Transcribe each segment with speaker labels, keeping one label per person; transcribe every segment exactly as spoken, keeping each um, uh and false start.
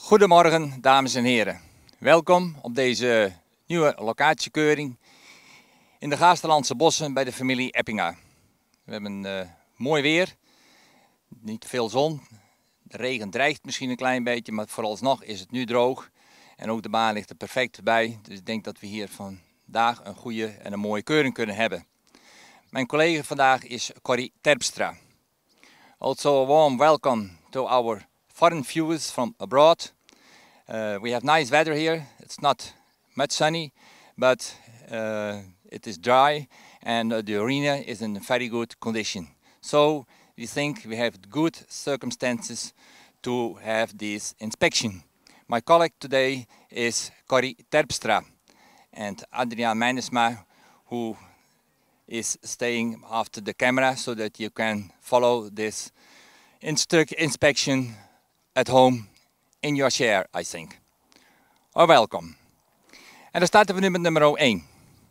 Speaker 1: Goedemorgen dames en heren. Welkom op deze nieuwe locatiekeuring in de Gaasterlandse bossen bij de familie Eppinga. We hebben uh, mooi weer, niet veel zon. De regen dreigt misschien een klein beetje, maar vooralsnog is het nu droog. En ook de baan ligt er perfect bij. Dus ik denk dat we hier vandaag een goede en een mooie keuring kunnen hebben. Mijn collega vandaag is Corrie Terpstra. Also a warm welcome to our foreign viewers from abroad. Uh, we have nice weather here. It's not much sunny, but uh, it is dry and uh, the arena is in very good condition. So we think we have good circumstances to have this inspection. My colleague today is Corrie Terpstra and Adriaan Meinersma, who is staying after the camera so that you can follow this inspection at home in your chair, I think. Oh, welkom. En dan starten we nu met nummer één.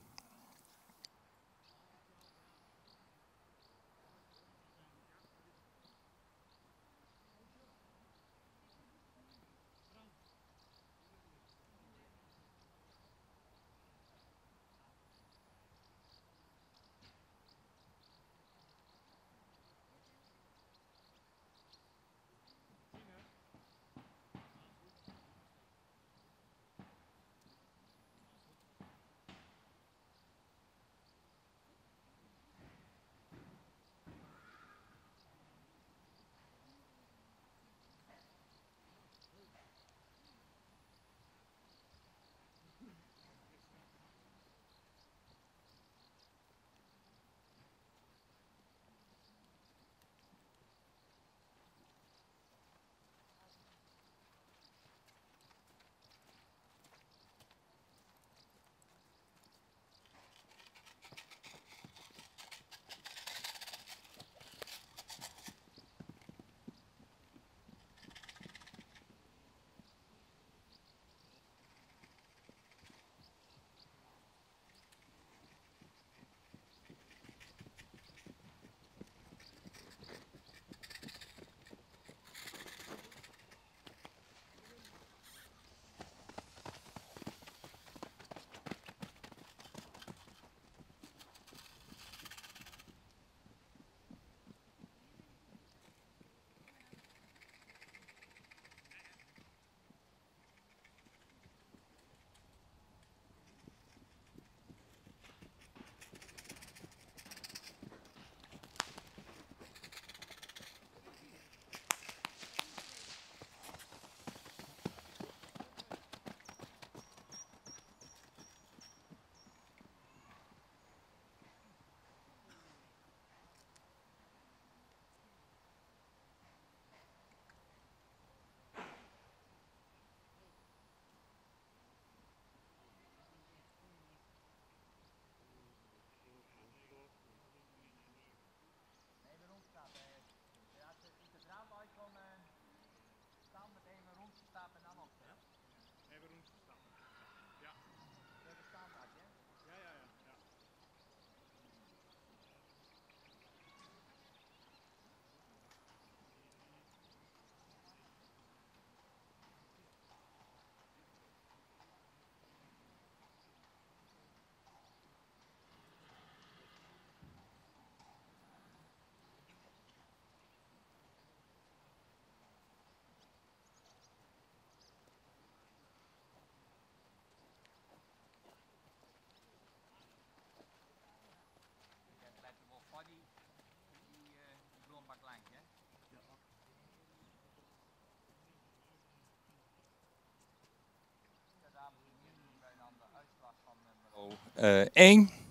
Speaker 1: één. Uh,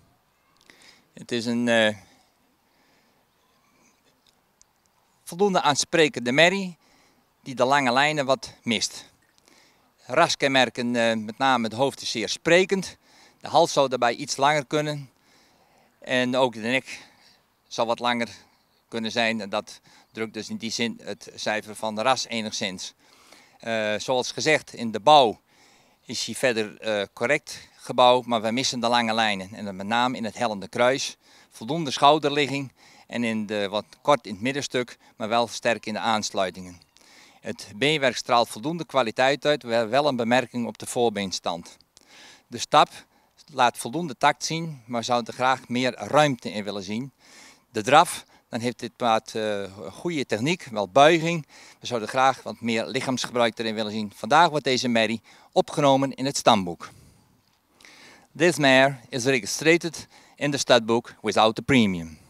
Speaker 1: het is een uh, voldoende aansprekende merrie die de lange lijnen wat mist. Raskenmerken, uh, met name het hoofd is zeer sprekend. De hals zou daarbij iets langer kunnen. En ook de nek zou wat langer kunnen zijn. En dat drukt dus in die zin het cijfer van de ras enigszins. Uh, zoals gezegd, in de bouw is hij verder uh, correct gebouwd, maar we missen de lange lijnen. En dan met name in het hellende kruis. Voldoende schouderligging en in de, wat kort in het middenstuk, maar wel sterk in de aansluitingen. Het beenwerk straalt voldoende kwaliteit uit, wel een bemerking op de voorbeenstand. De stap laat voldoende tact zien, maar zou er graag meer ruimte in willen zien. De draf, dan heeft dit paard uh, goede techniek, wel buiging. We zouden graag wat meer lichaamsgebruik erin willen zien. Vandaag wordt deze merrie opgenomen in het stamboek. This mare is registered in the stud without the premium.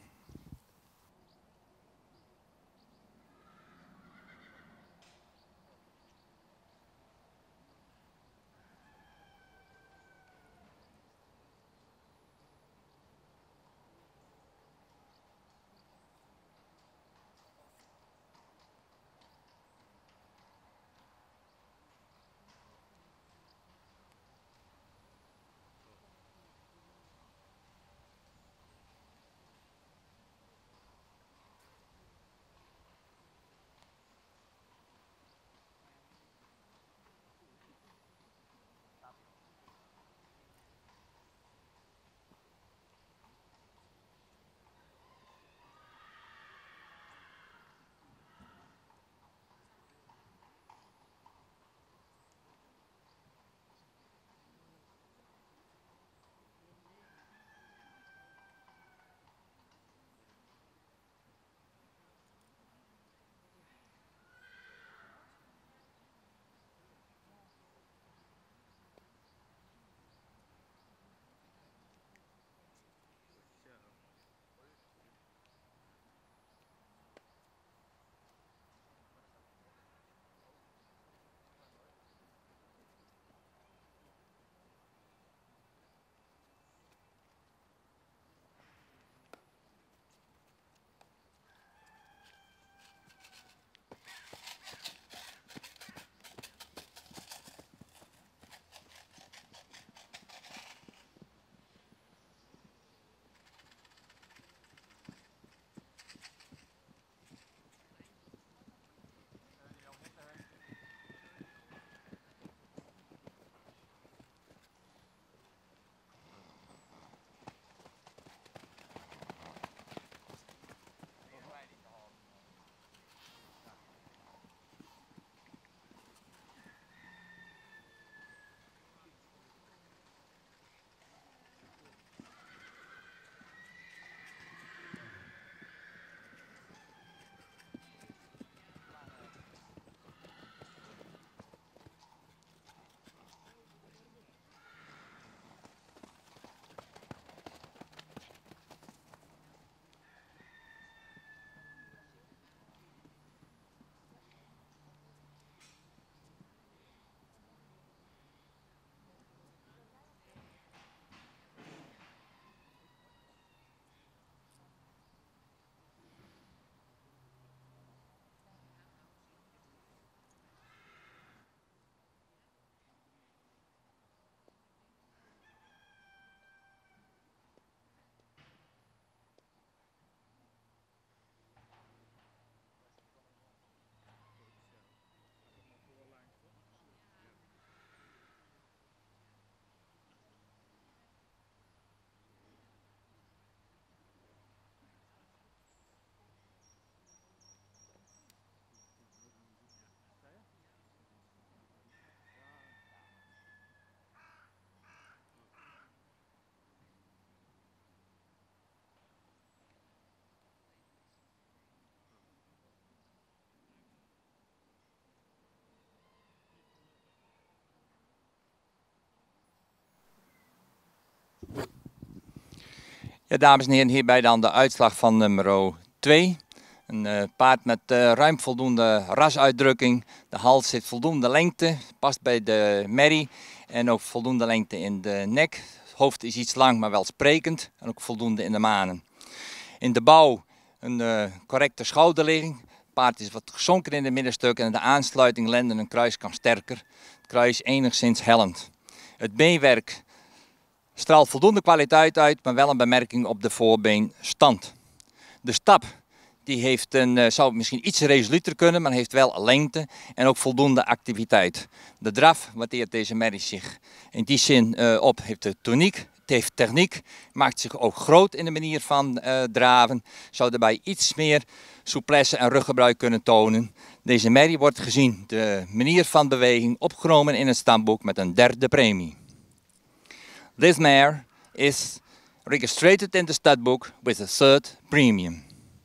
Speaker 1: Ja, dames en heren, hierbij dan de uitslag van nummer twee. Een uh, paard met uh, ruim voldoende rasuitdrukking. De hals heeft voldoende lengte, past bij de merrie en ook voldoende lengte in de nek. Het hoofd is iets lang, maar wel sprekend en ook voldoende in de manen. In de bouw een uh, correcte schouderligging. Het paard is wat gezonken in het middenstuk en de aansluiting lenden en kruis kan sterker. Het kruis enigszins hellend. Het beenwerk straalt voldoende kwaliteit uit, maar wel een bemerking op de voorbeenstand. De stap die heeft een, uh, zou misschien iets resoluter kunnen, maar heeft wel lengte en ook voldoende activiteit. De draf waardeert deze merrie zich in die zin uh, op, heeft de toniek, heeft techniek, maakt zich ook groot in de manier van uh, draven, zou daarbij iets meer souplesse en ruggebruik kunnen tonen. Deze merrie wordt gezien de manier van beweging opgenomen in het stamboek met een derde premie. This mare is registered in the stud book with a third premium.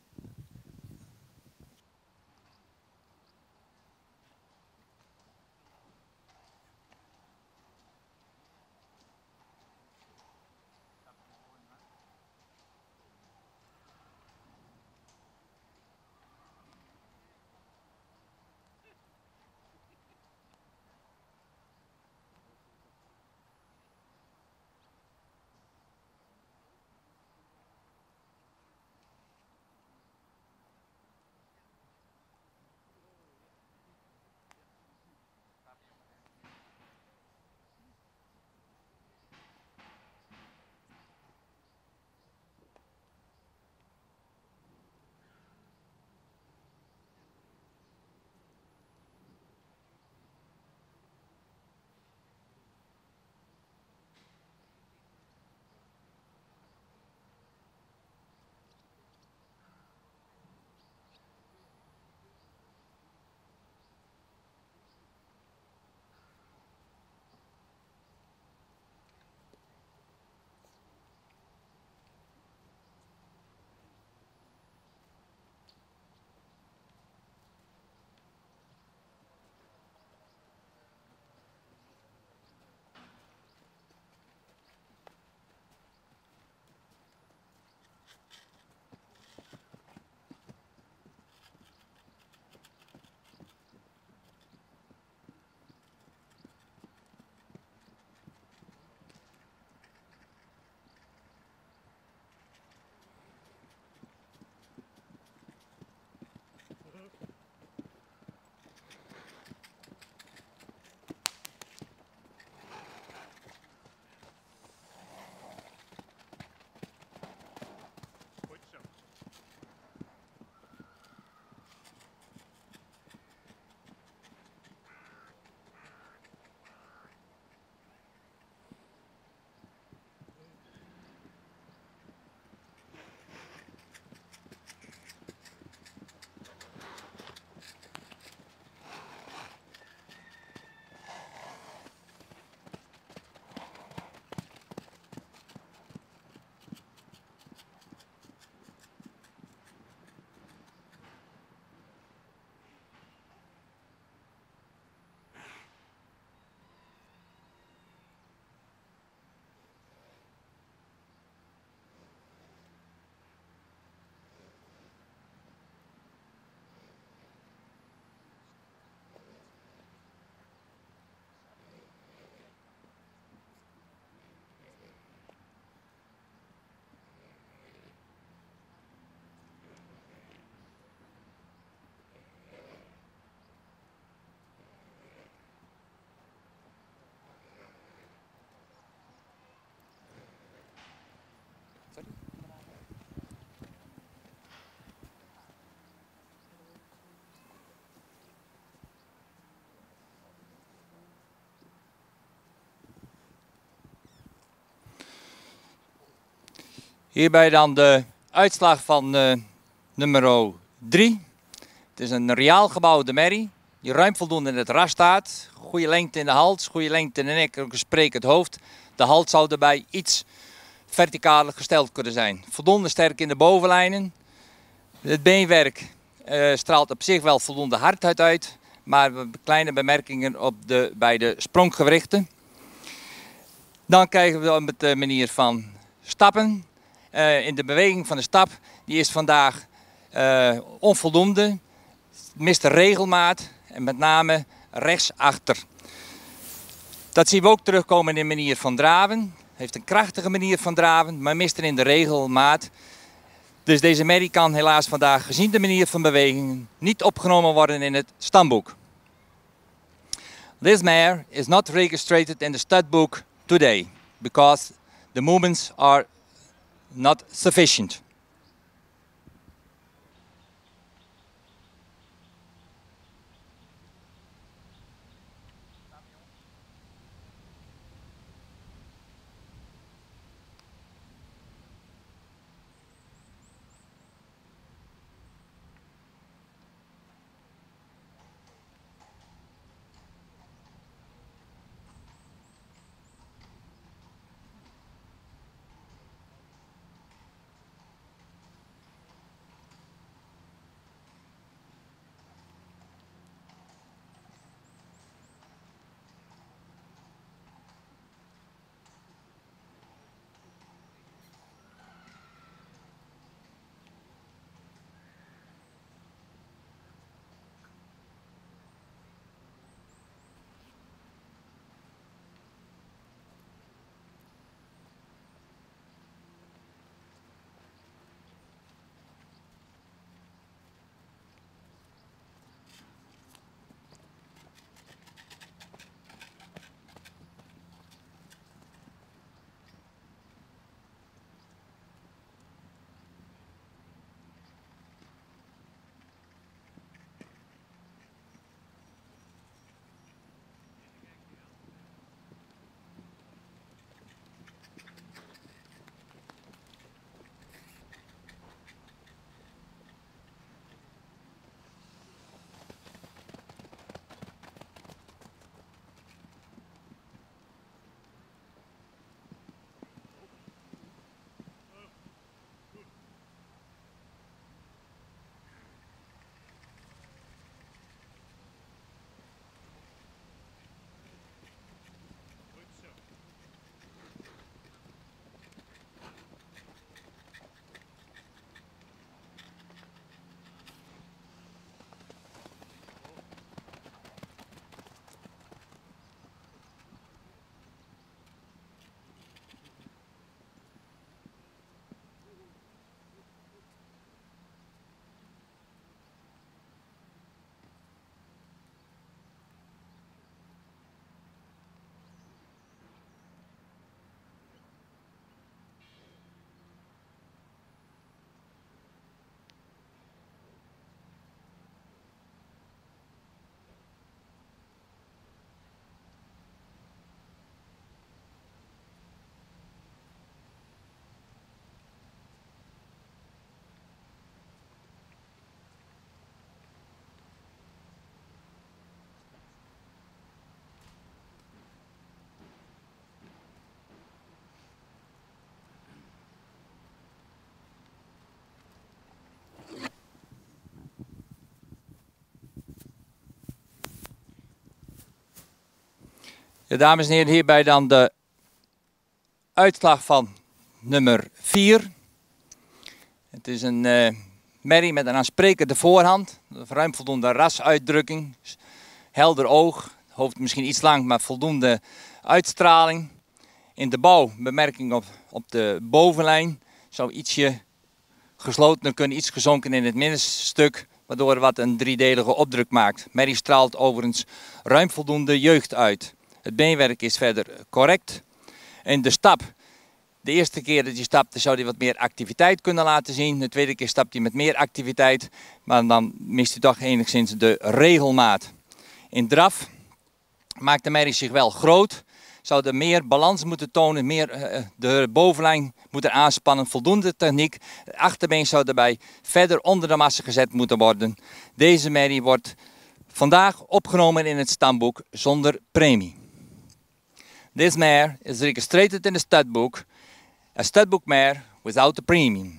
Speaker 1: Hierbij dan de uitslag van uh, nummer drie. Het is een reaal gebouwde merrie die ruim voldoende in het ras staat. Goede lengte in de hals, goede lengte in de nek, ook een sprekend hoofd. De hals zou erbij iets verticaler gesteld kunnen zijn. Voldoende sterk in de bovenlijnen. Het beenwerk uh, straalt op zich wel voldoende hardheid uit, maar kleine bemerkingen op de beide spronggewrichten. Dan krijgen we op de manier van stappen. Uh, in de beweging van de stap, die is vandaag uh, onvoldoende. Mist de regelmaat en met name rechtsachter. Dat zien we ook terugkomen in de manier van draven. Heeft een krachtige manier van draven, maar mist er in de regelmaat. Dus deze merrie kan helaas vandaag, gezien de manier van beweging, niet opgenomen worden in het stamboek. This mare is not registered in the stud book today because the movements are not sufficient. Ja, dames en heren, hierbij dan de uitslag van nummer vier. Het is een uh, merrie met een aansprekende voorhand, ruim voldoende rasuitdrukking, helder oog, hoofd misschien iets lang, maar voldoende uitstraling. In de bouw bemerking op, op de bovenlijn, zou ietsje gesloten kunnen, iets gezonken in het middenstuk, waardoor wat een driedelige opdruk maakt. Merrie straalt overigens ruim voldoende jeugd uit. Het beenwerk is verder correct. En de stap, de eerste keer dat hij stapte zou hij wat meer activiteit kunnen laten zien. De tweede keer stapt hij met meer activiteit, maar dan mist hij toch enigszins de regelmaat. In draf maakt de merrie zich wel groot. Zou er meer balans moeten tonen, meer uh, de bovenlijn moeten aanspannen, voldoende techniek. Het achterbeen zou daarbij verder onder de massa gezet moeten worden. Deze merrie wordt vandaag opgenomen in het stamboek zonder premie. This mare is registered in the stud book, a stud book mare without a premium.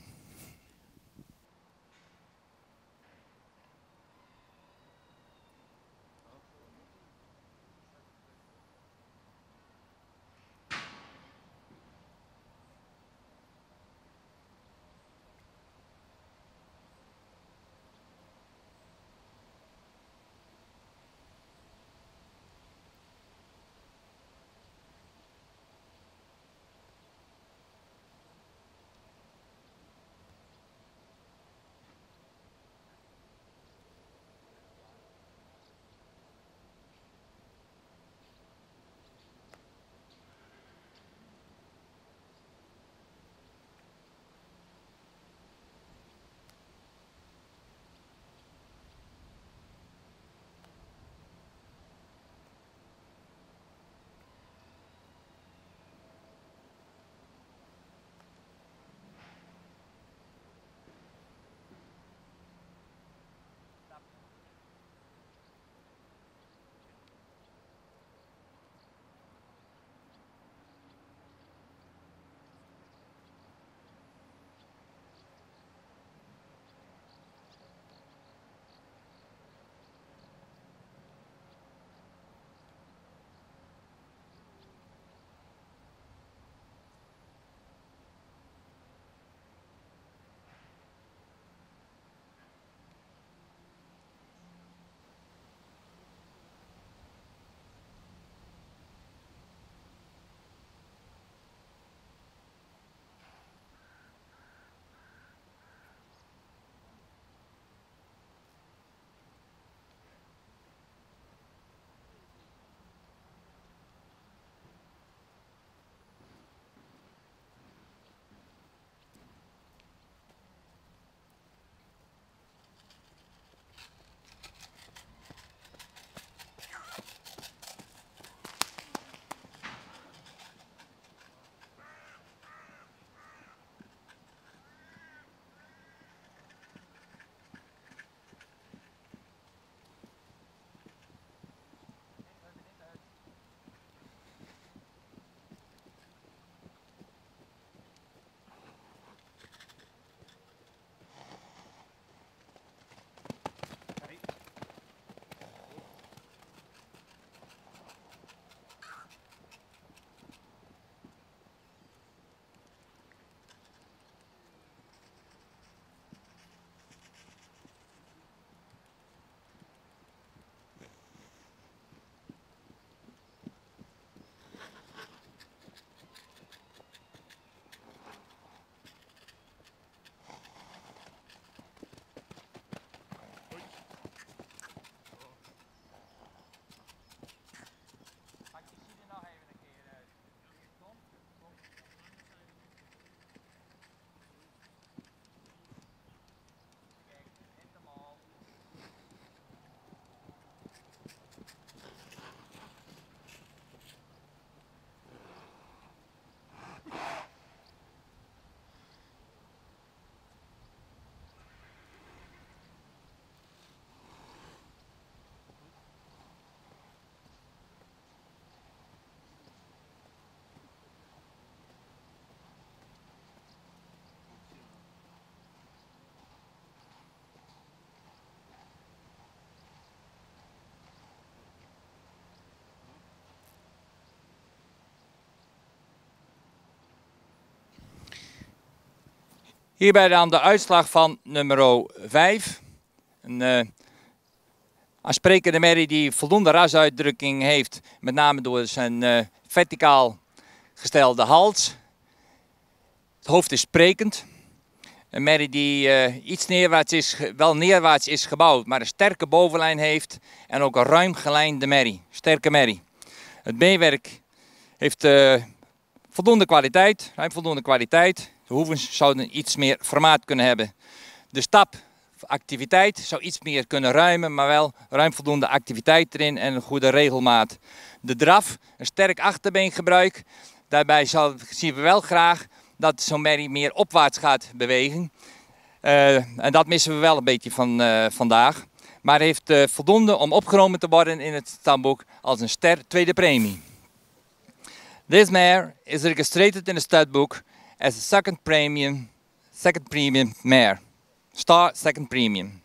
Speaker 1: Hierbij dan de uitslag van nummer vijf. Een uh, aansprekende merrie die voldoende rasuitdrukking heeft, met name door zijn uh, verticaal gestelde hals. Het hoofd is sprekend. Een merrie die uh, iets neerwaarts is, wel neerwaarts is gebouwd, maar een sterke bovenlijn heeft en ook een ruim gelijnde merrie. Sterke merrie. Het beenwerk heeft uh, voldoende kwaliteit, ruim voldoende kwaliteit. De hoevens zouden iets meer formaat kunnen hebben. De stap, activiteit, zou iets meer kunnen ruimen, maar wel ruim voldoende activiteit erin en een goede regelmaat. De draf, een sterk achterbeengebruik. Daarbij zal, zien we wel graag dat zo'n merrie meer opwaarts gaat bewegen. Uh, en dat missen we wel een beetje van uh, vandaag. Maar heeft uh, voldoende om opgenomen te worden in het stamboek als een ster tweede premie. This mare is registered in the stud book as a second premium, second premium mare. Star second premium.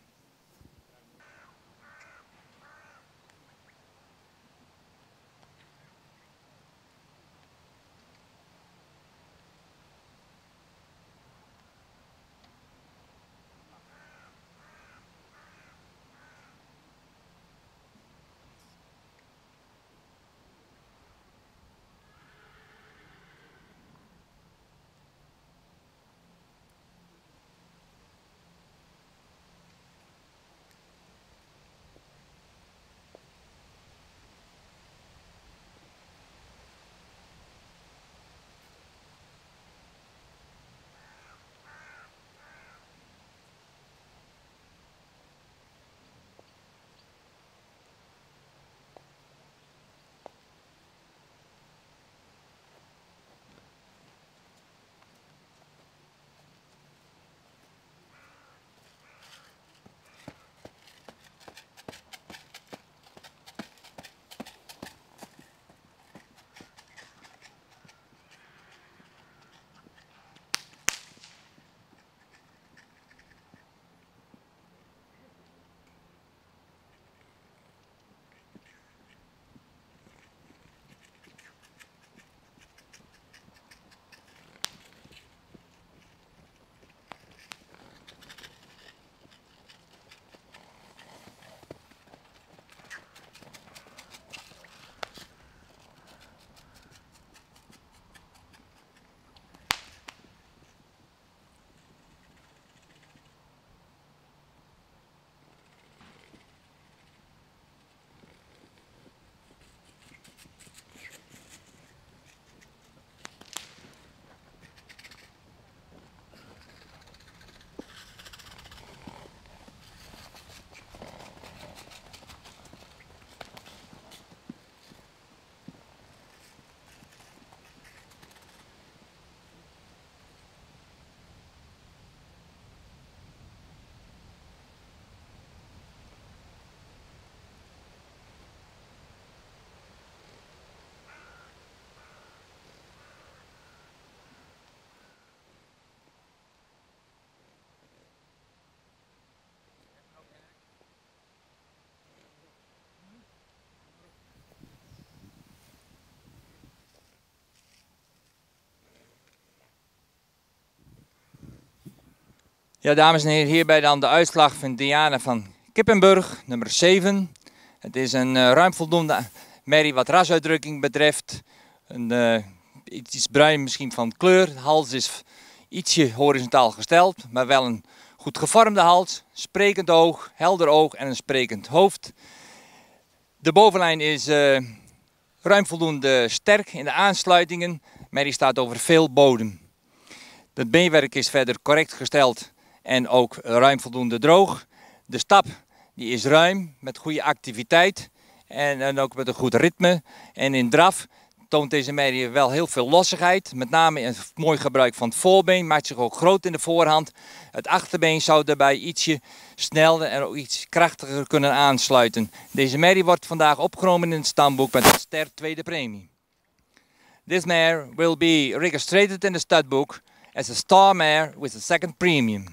Speaker 1: Ja, dames en heren, hierbij dan de uitslag van Diana van Kippenburg, nummer zeven. Het is een uh, ruim voldoende merrie wat rasuitdrukking betreft. Een, uh, iets bruin misschien van kleur. De hals is ietsje horizontaal gesteld, maar wel een goed gevormde hals. Sprekend oog, helder oog en een sprekend hoofd. De bovenlijn is uh, ruim voldoende sterk in de aansluitingen. Merrie staat over veel bodem. Het beenwerk is verder correct gesteld en ook ruim voldoende droog. De stap die is ruim, met goede activiteit en, en ook met een goed ritme. En in draf toont deze merrie wel heel veel lossigheid. Met name een mooi gebruik van het voorbeen, maakt zich ook groot in de voorhand. Het achterbeen zou daarbij ietsje sneller en ook iets krachtiger kunnen aansluiten. Deze merrie wordt vandaag opgenomen in het stamboek met een ster tweede premie. This mare will be registered in the stud book as a star mare with a second premium.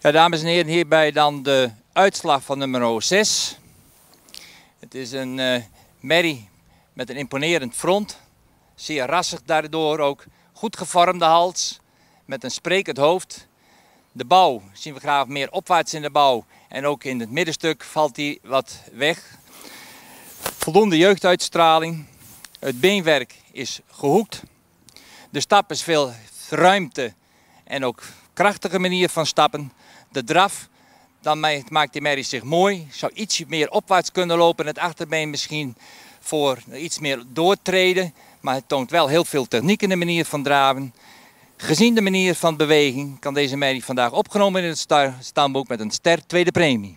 Speaker 1: Ja, dames en heren, hierbij dan de uitslag van nummer zes. Het is een uh, merrie met een imponerend front. Zeer rassig daardoor ook. Goed gevormde hals met een sprekend hoofd. De bouw zien we graag meer opwaarts in de bouw. En ook in het middenstuk valt die wat weg. Voldoende jeugduitstraling. Het beenwerk is gehoekt. De stap is veel ruimte en ook krachtige manier van stappen. De draf, dan maakt die merrie zich mooi. Zou ietsje meer opwaarts kunnen lopen. Het achterbeen misschien voor iets meer doortreden. Maar het toont wel heel veel techniek in de manier van draven. Gezien de manier van beweging kan deze merrie vandaag opgenomen in het stamboek met een ster tweede premie.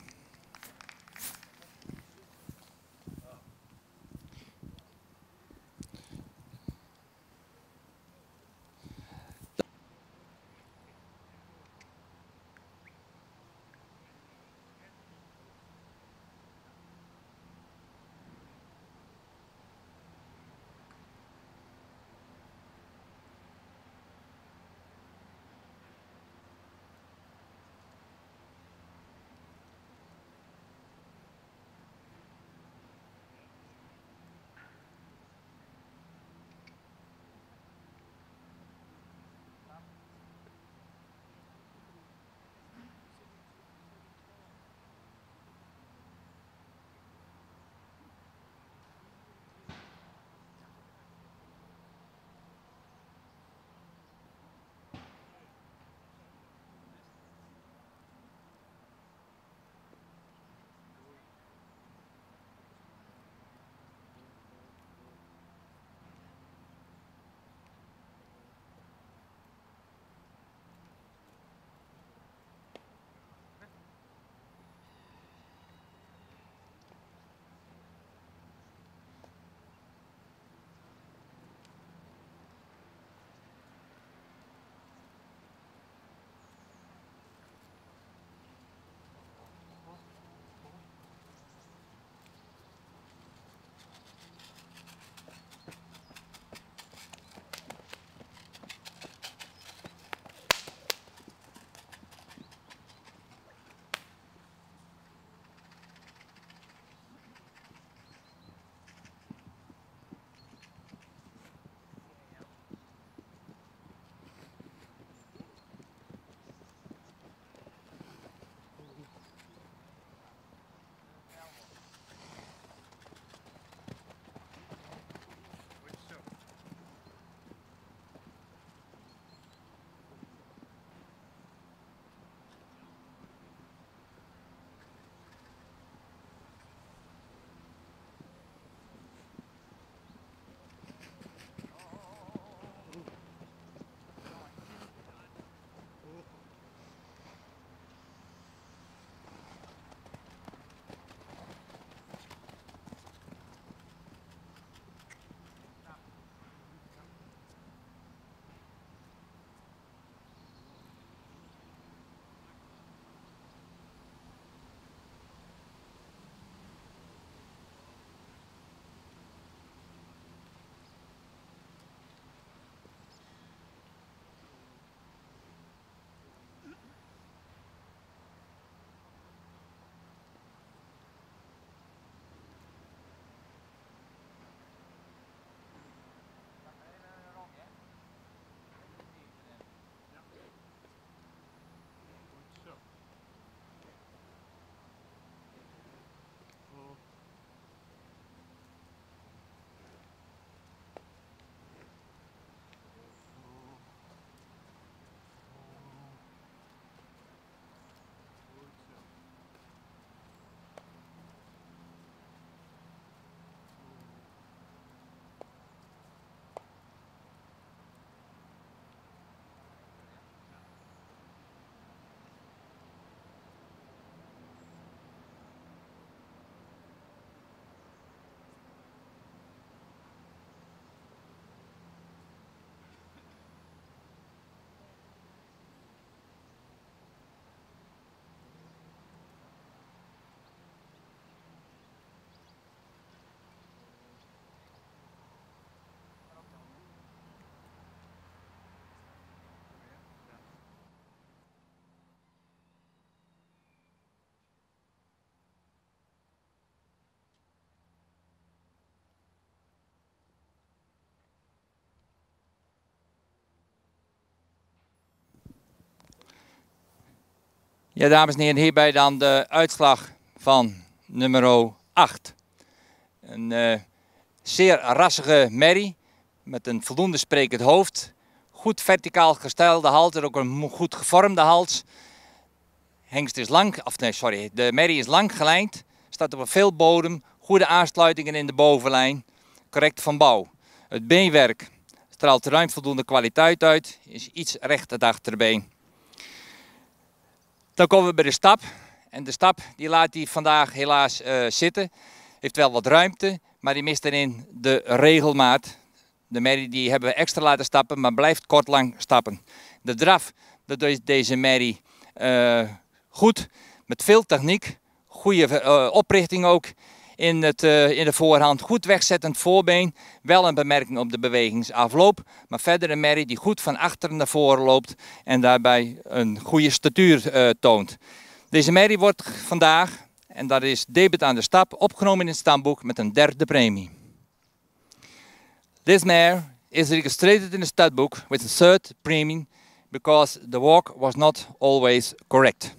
Speaker 1: Ja, dames en heren, hierbij dan de uitslag van nummer acht. Een uh, zeer rassige merrie met een voldoende sprekend hoofd. Goed verticaal gestelde hals, ook een goed gevormde hals. Hengst is lang, of nee, sorry, de merrie is lang gelijnd, staat op een veel bodem, goede aansluitingen in de bovenlijn, correct van bouw. Het beenwerk straalt ruim voldoende kwaliteit uit, is iets recht het achterbeen. Dan komen we bij de stap. En de stap die laat hij vandaag helaas uh, zitten. Heeft wel wat ruimte, maar die mist erin de regelmaat. De merrie die hebben we extra laten stappen, maar blijft kort lang stappen. De draf, dat is deze merrie uh, goed, met veel techniek. Goede uh, oprichting ook in, het, uh, in de voorhand. Goed wegzettend voorbeen. Wel een bemerking op de bewegingsafloop. Maar verder een merrie die goed van achteren naar voren loopt. En daarbij een goede statuur uh, toont. Deze merrie wordt vandaag, en dat is debet aan de stap, opgenomen in het stamboek met een derde premie. This mare is registered in the studbook with a third premium because the walk was not always correct.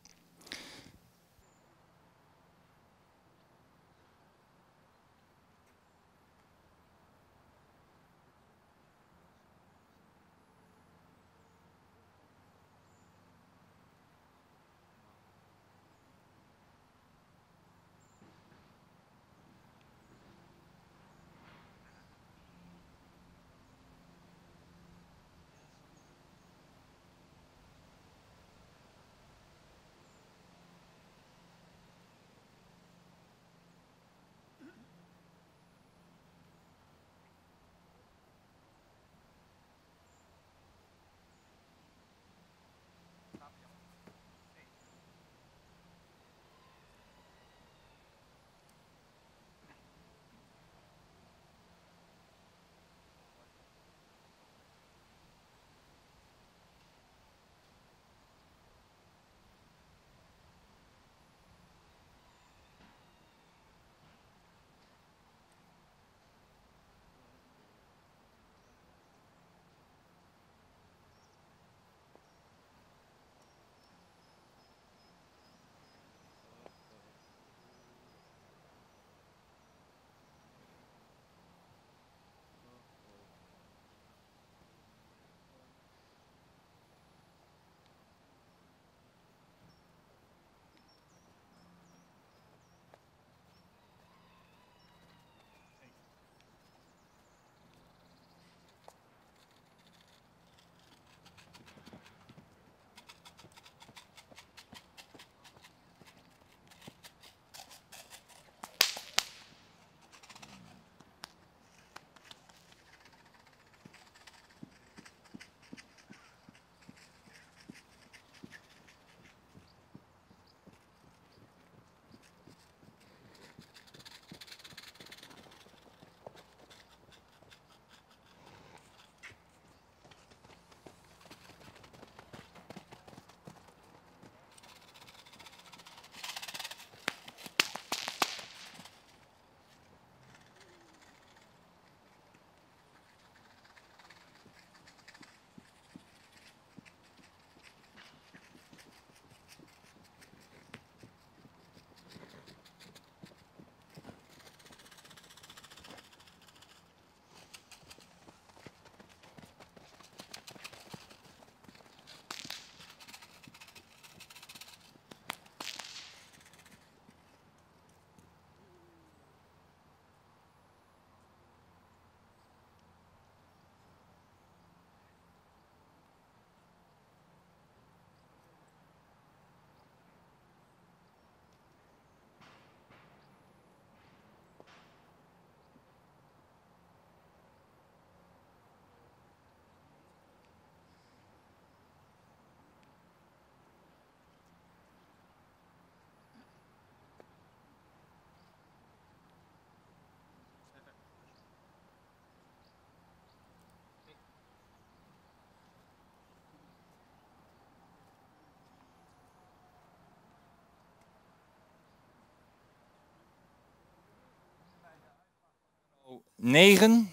Speaker 1: negen.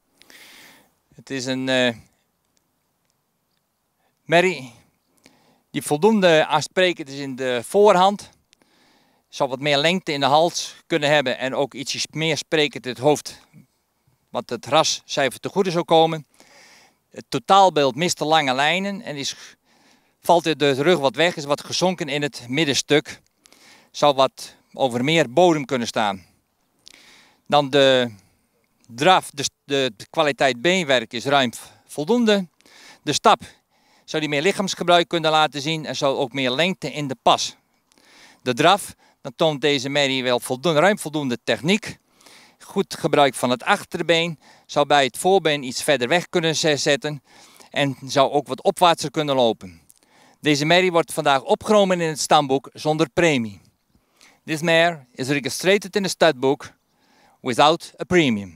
Speaker 1: Het is een uh, merrie die voldoende aansprekend is in de voorhand. Zou wat meer lengte in de hals kunnen hebben en ook ietsjes meer sprekend in het hoofd. Wat het rascijfer te goede zou komen. Het totaalbeeld mist de lange lijnen en is, valt de rug wat weg, is wat gezonken in het middenstuk. Zou wat over meer bodem kunnen staan. Dan de draf, de, de kwaliteit beenwerk is ruim voldoende. De stap zou die meer lichaamsgebruik kunnen laten zien en zou ook meer lengte in de pas. De draf, dan toont deze merrie wel voldoende, ruim voldoende techniek. Goed gebruik van het achterbeen, zou bij het voorbeen iets verder weg kunnen zetten en zou ook wat opwaartser kunnen lopen. Deze merrie wordt vandaag opgenomen in het stamboek zonder premie. This mare is registered in the stud book without a premium.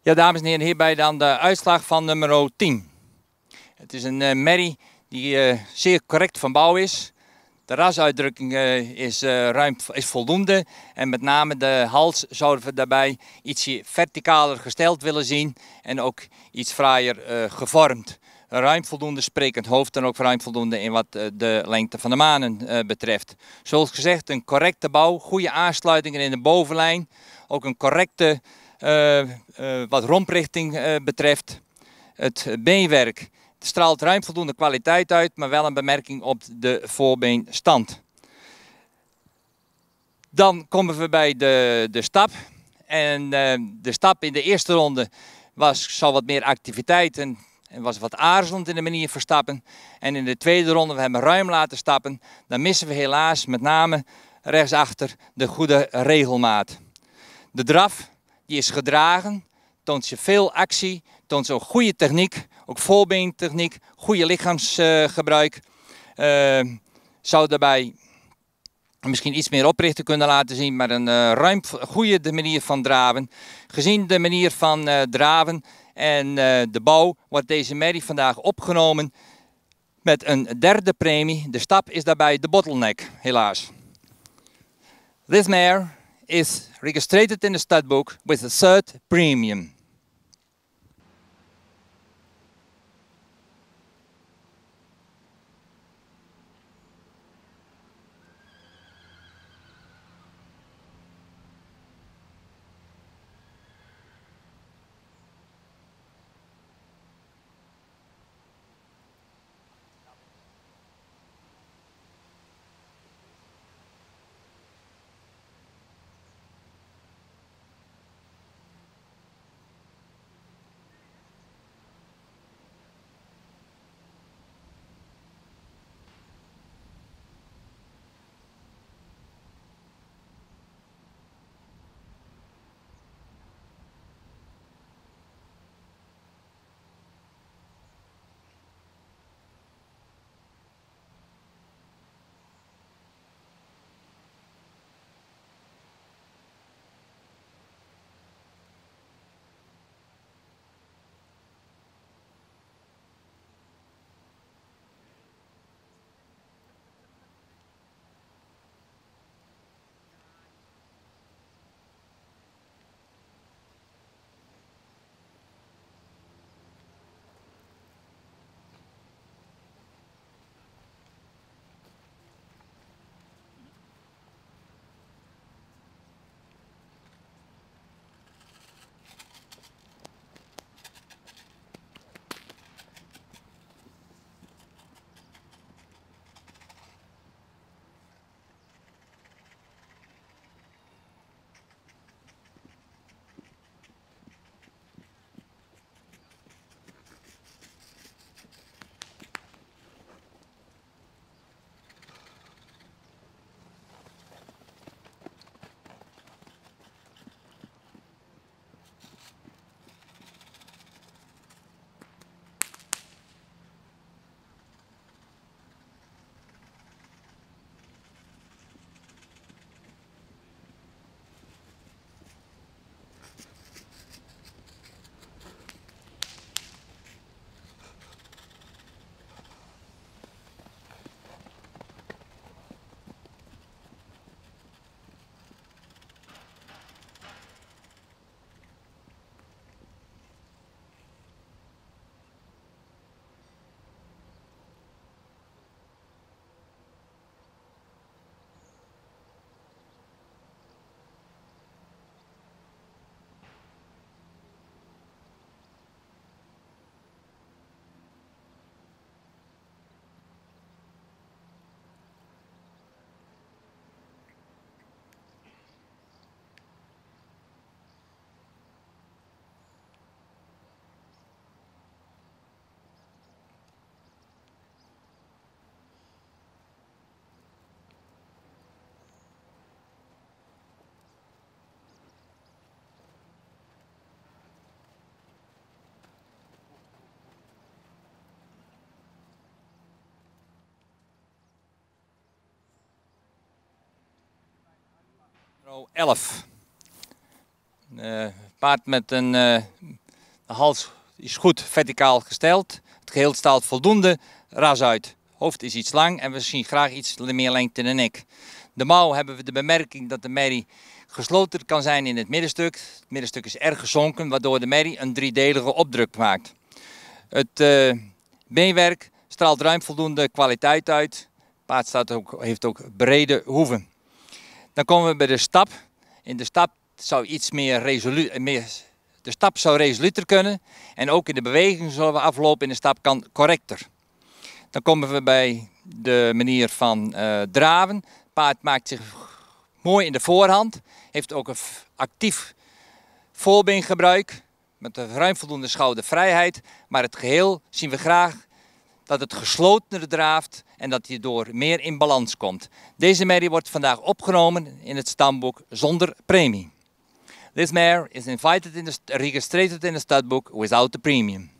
Speaker 1: Ja, dames en heren, hierbij dan de uitslag van nummer tien. Het is een uh, merrie die uh, zeer correct van bouw is. De rasuitdrukking uh, is, uh, ruim, is voldoende en met name de hals zouden we daarbij ietsje verticaler gesteld willen zien en ook iets fraaier uh, gevormd. Een ruim voldoende sprekend hoofd en ook ruim voldoende in wat uh, de lengte van de manen uh, betreft. Zoals gezegd, een correcte bouw, goede aansluitingen in de bovenlijn, ook een correcte uh, uh, wat romprichting uh, betreft. Het beenwerk straalt ruim voldoende kwaliteit uit, maar wel een bemerking op de voorbeenstand. Dan komen we bij de, de stap. En uh, de stap in de eerste ronde was, zal wat meer activiteit en, en was wat aarzelend in de manier van stappen. En in de tweede ronde, we hebben ruim laten stappen, dan missen we helaas met name rechtsachter de goede regelmaat. De draf die is gedragen, toont je veel actie, toont zo'n goede techniek, ook voorbeentechniek, goede lichaamsgebruik. Uh, zou daarbij misschien iets meer oprichten kunnen laten zien, maar een uh, ruim goede manier van draven. Gezien de manier van uh, draven en uh, de bouw wordt deze merrie vandaag opgenomen met een derde premie. De stap is daarbij de bottleneck, helaas. This mare is registered in the studbook with a third premium. elf. Uh, paard met een uh, De hals is goed verticaal gesteld. Het geheel straalt voldoende ras uit. Hoofd is iets lang en we zien graag iets meer lengte in de nek. De mouw hebben we de bemerking dat de merrie gesloten kan zijn in het middenstuk. Het middenstuk is erg gezonken, waardoor de merrie een driedelige opdruk maakt. Het uh, beenwerk straalt ruim voldoende kwaliteit uit. Het paard staat ook, heeft ook brede hoeven. Dan komen we bij de stap. In de stap zou iets meer resoluut, meer, de stap zou resoluter kunnen. En ook in de beweging zullen we aflopen in de stap kan correcter. Dan komen we bij de manier van uh, draven. Het paard maakt zich mooi in de voorhand. Heeft ook een actief voorbeengebruik. Met een ruim voldoende schoudervrijheid. Maar het geheel zien we graag dat het geslotener draaft en dat hij door meer in balans komt. Deze merrie wordt vandaag opgenomen in het stamboek zonder premie. This mare is invited in the, registered in the studbook without the premium.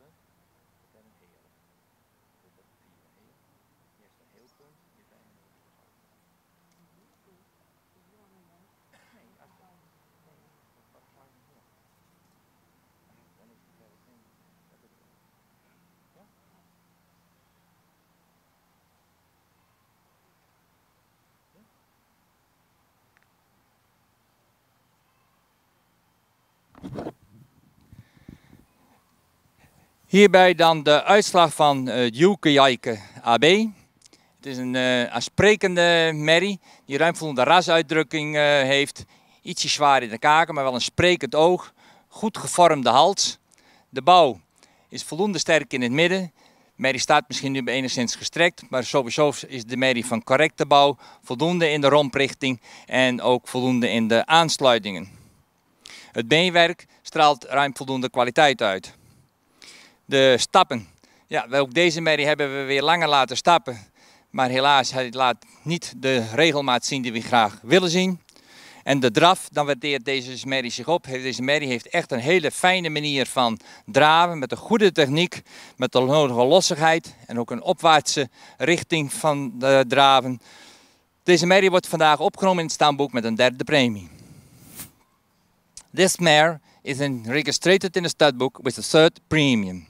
Speaker 1: Hierbij dan de uitslag van uh, Joeke Jijke A B. Het is een uh, aansprekende merrie die ruim voldoende rasuitdrukking uh, heeft. Ietsje zwaar in de kaken, maar wel een sprekend oog. Goed gevormde hals. De bouw is voldoende sterk in het midden. De merrie staat misschien nu enigszins gestrekt, maar sowieso is de merrie van correcte bouw. Voldoende in de romprichting en ook voldoende in de aansluitingen. Het beenwerk straalt ruim voldoende kwaliteit uit. De stappen. Ja, ook deze merrie hebben we weer langer laten stappen. Maar helaas, hij laat niet de regelmaat zien die we graag willen zien. En de draf, dan waardeert deze merrie zich op. Deze merrie heeft echt een hele fijne manier van draven. Met een goede techniek, met de nodige lossigheid. En ook een opwaartse richting van de draven. Deze merrie wordt vandaag opgenomen in het stamboek met een derde premie. This mare is registered in the studbook with a third premium.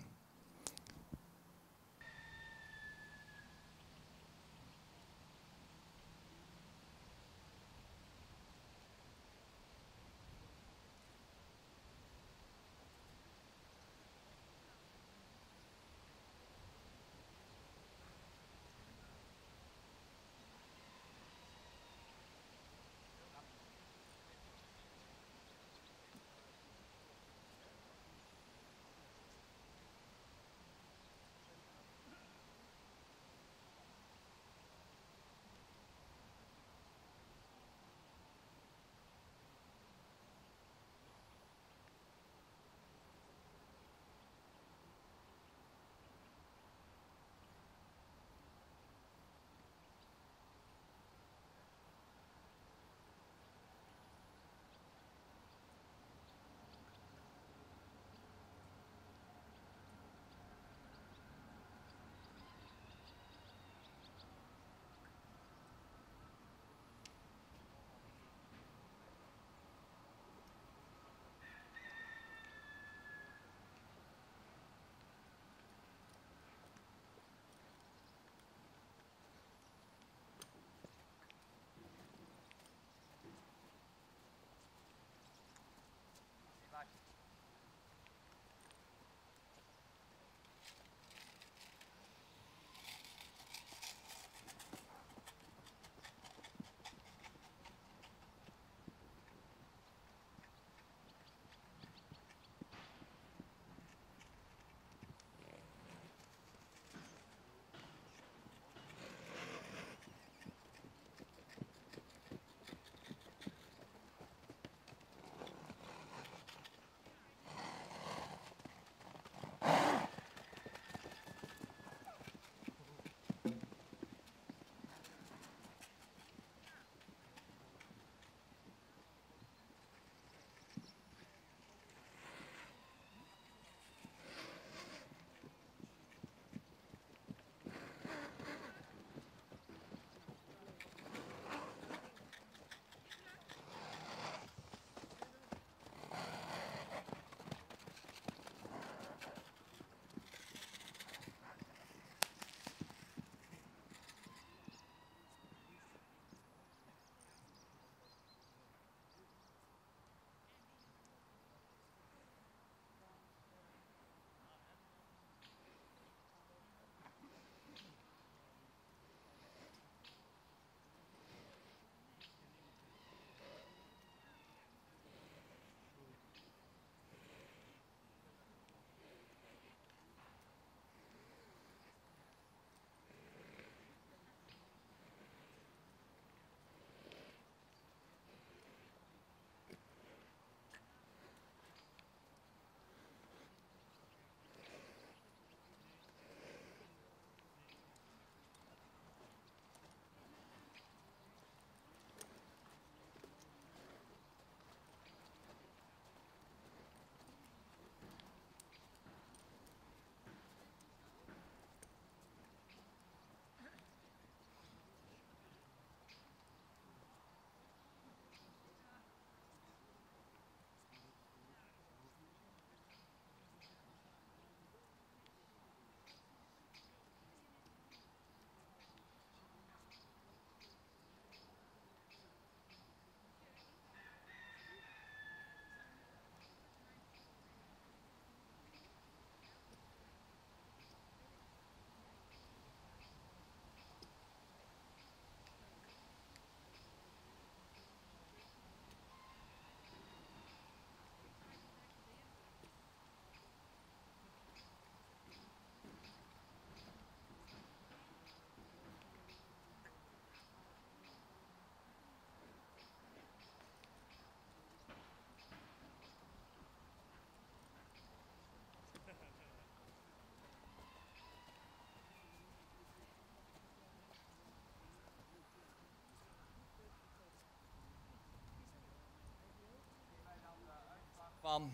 Speaker 1: Van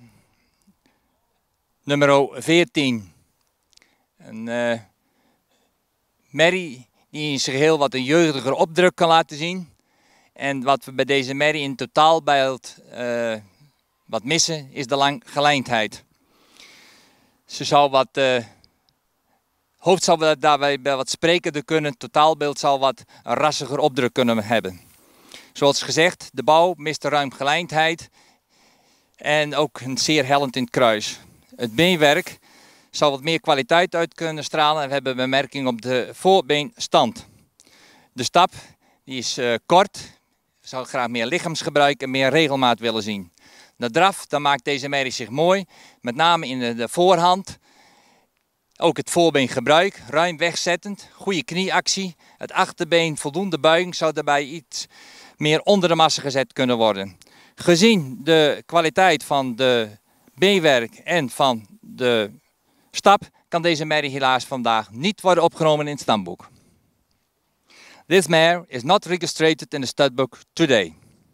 Speaker 1: nummer veertien. Een uh, merrie die in zijn geheel wat een jeugdiger opdruk kan laten zien. En wat we bij deze merrie in totaalbeeld uh, wat missen is de langgelijndheid. Ze zou wat, uh, hoofd zou daarbij wat sprekender kunnen, het totaalbeeld zal wat een rassiger opdruk kunnen hebben. Zoals gezegd, de bouw mist ruim gelijndheid en ook een zeer hellend in het kruis. Het beenwerk zal wat meer kwaliteit uit kunnen stralen en we hebben bemerking op de voorbeenstand. De stap die is uh, kort, ik zou graag meer lichaamsgebruik en meer regelmaat willen zien. De draf, dan maakt deze merrie zich mooi, met name in de, de voorhand. Ook het voorbeengebruik, ruim wegzettend, goede knieactie. Het achterbeen, voldoende buiging zou daarbij iets meer onder de massa gezet kunnen worden. Gezien de kwaliteit van de beenwerk en van de stap kan deze merrie helaas vandaag niet worden opgenomen in het stamboek. This mare is not registered in the stud book today.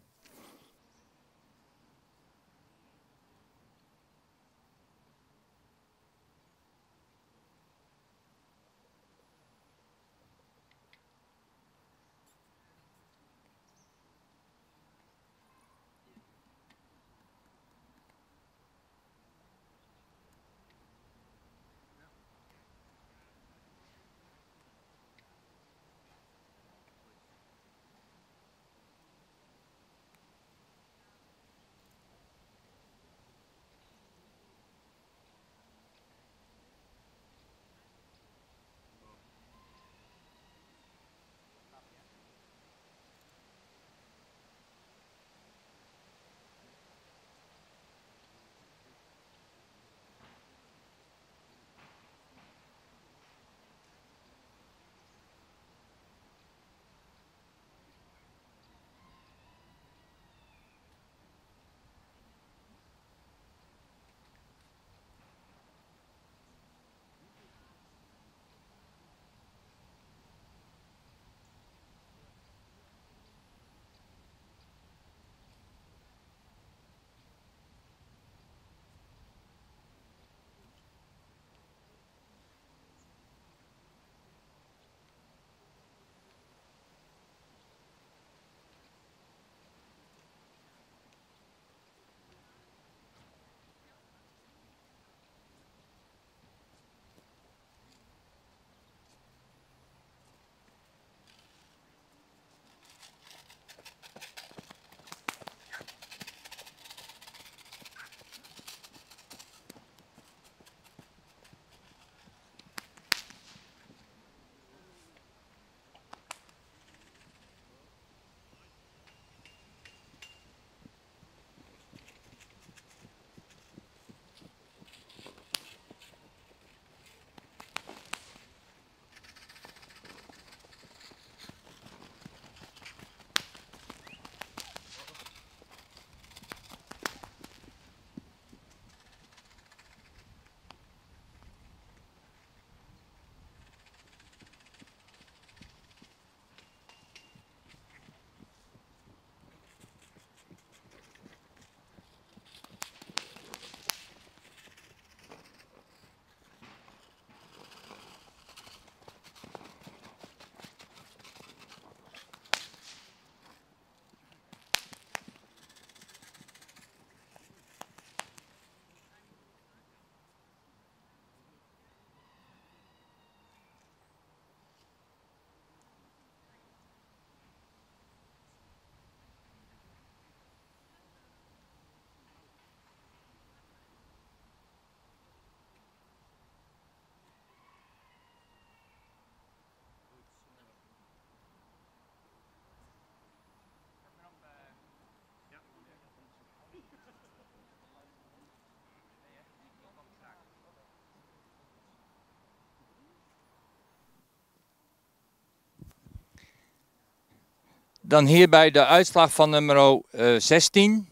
Speaker 1: Dan hierbij de uitslag van nummer uh, zestien.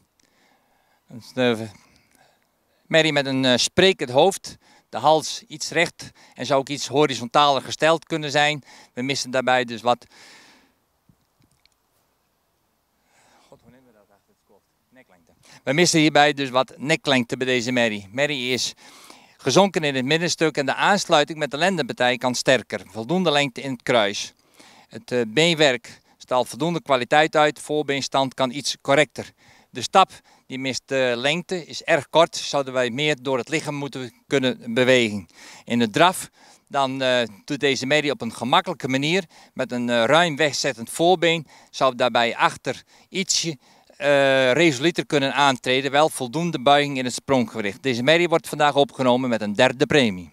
Speaker 1: De merrie met een uh, sprekend hoofd. De hals iets recht en zou ook iets horizontaler gesteld kunnen zijn. We missen daarbij dus wat... God, hoe nemen we dat achter het kop? Neklengte. We missen hierbij dus wat neklengte bij deze merrie. Merrie is gezonken in het middenstuk en de aansluiting met de lendenpartij kan sterker. Voldoende lengte in het kruis. Het uh, beenwerk straalt voldoende kwaliteit uit. Voorbeenstand kan iets correcter. De stap die mist uh, lengte, is erg kort. Zouden wij meer door het lichaam moeten kunnen bewegen. In de draf dan uh, doet deze merrie op een gemakkelijke manier met een uh, ruim wegzettend voorbeen. Zou daarbij achter ietsje Uh, resolieter kunnen aantreden, wel voldoende buiging in het spronggewicht. Deze merrie wordt vandaag opgenomen met een derde premie.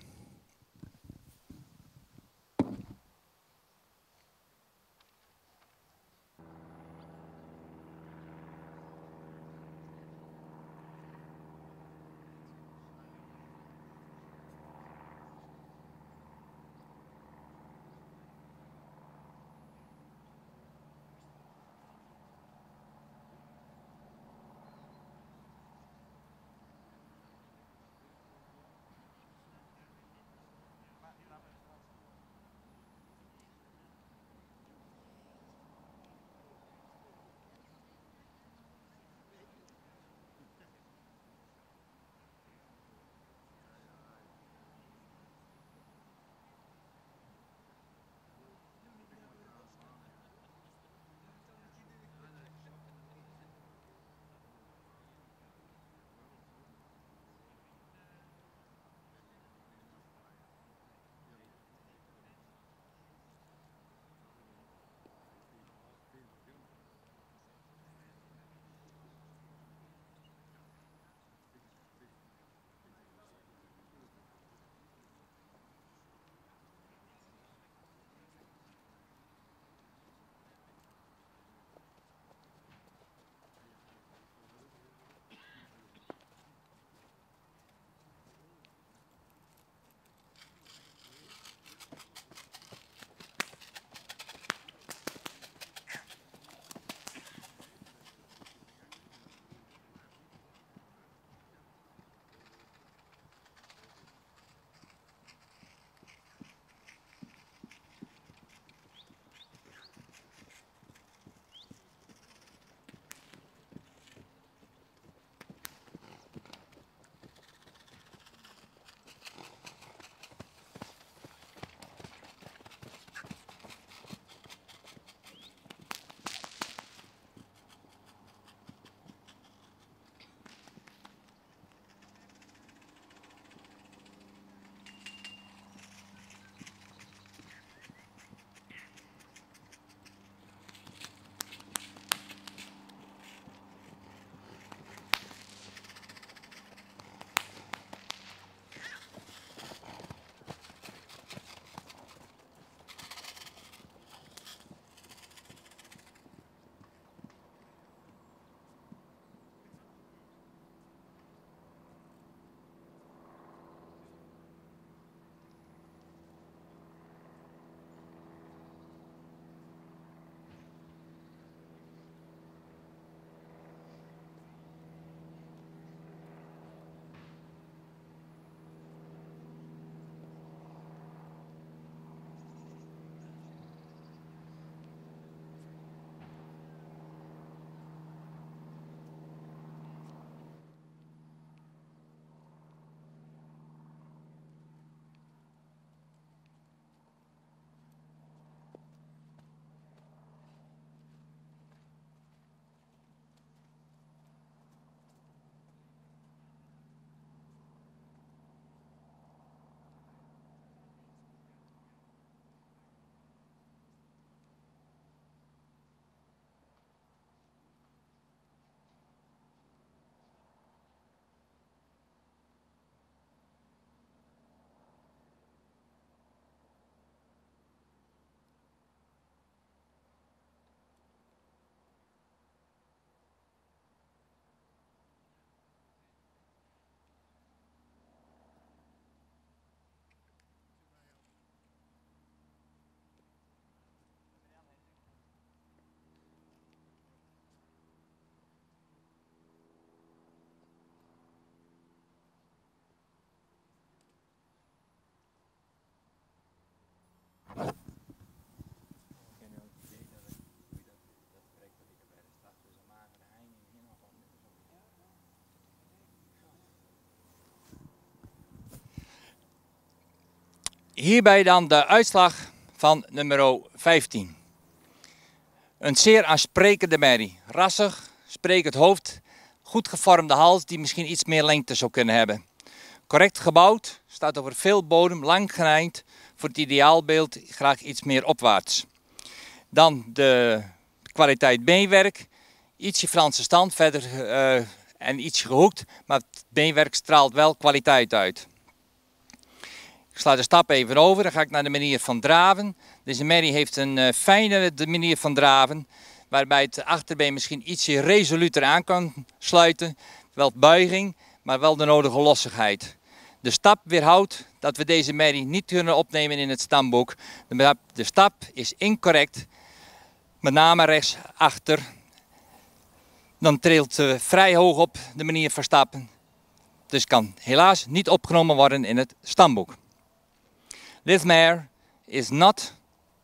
Speaker 1: Hierbij dan de uitslag van nummer vijftien. Een zeer aansprekende merrie. Rassig, sprekend hoofd, goed gevormde hals die misschien iets meer lengte zou kunnen hebben. Correct gebouwd, staat over veel bodem, lang gerijnd, voor het ideaalbeeld graag iets meer opwaarts. Dan de kwaliteit beenwerk, ietsje Franse stand, verder uh, en iets gehoekt, maar het beenwerk straalt wel kwaliteit uit. Ik sla de stap even over, dan ga ik naar de manier van draven. Deze merrie heeft een uh, fijne manier van draven, waarbij het achterbeen misschien ietsje resoluter aan kan sluiten. Wel buiging, maar wel de nodige lossigheid. De stap weerhoudt dat we deze merrie niet kunnen opnemen in het stamboek. De, de stap is incorrect, met name rechtsachter. Dan trilt ze vrij hoog op de manier van stappen. Dus kan helaas niet opgenomen worden in het stamboek. This mare is not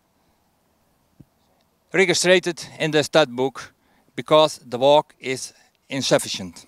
Speaker 1: registered in the stud book because the walk is insufficient.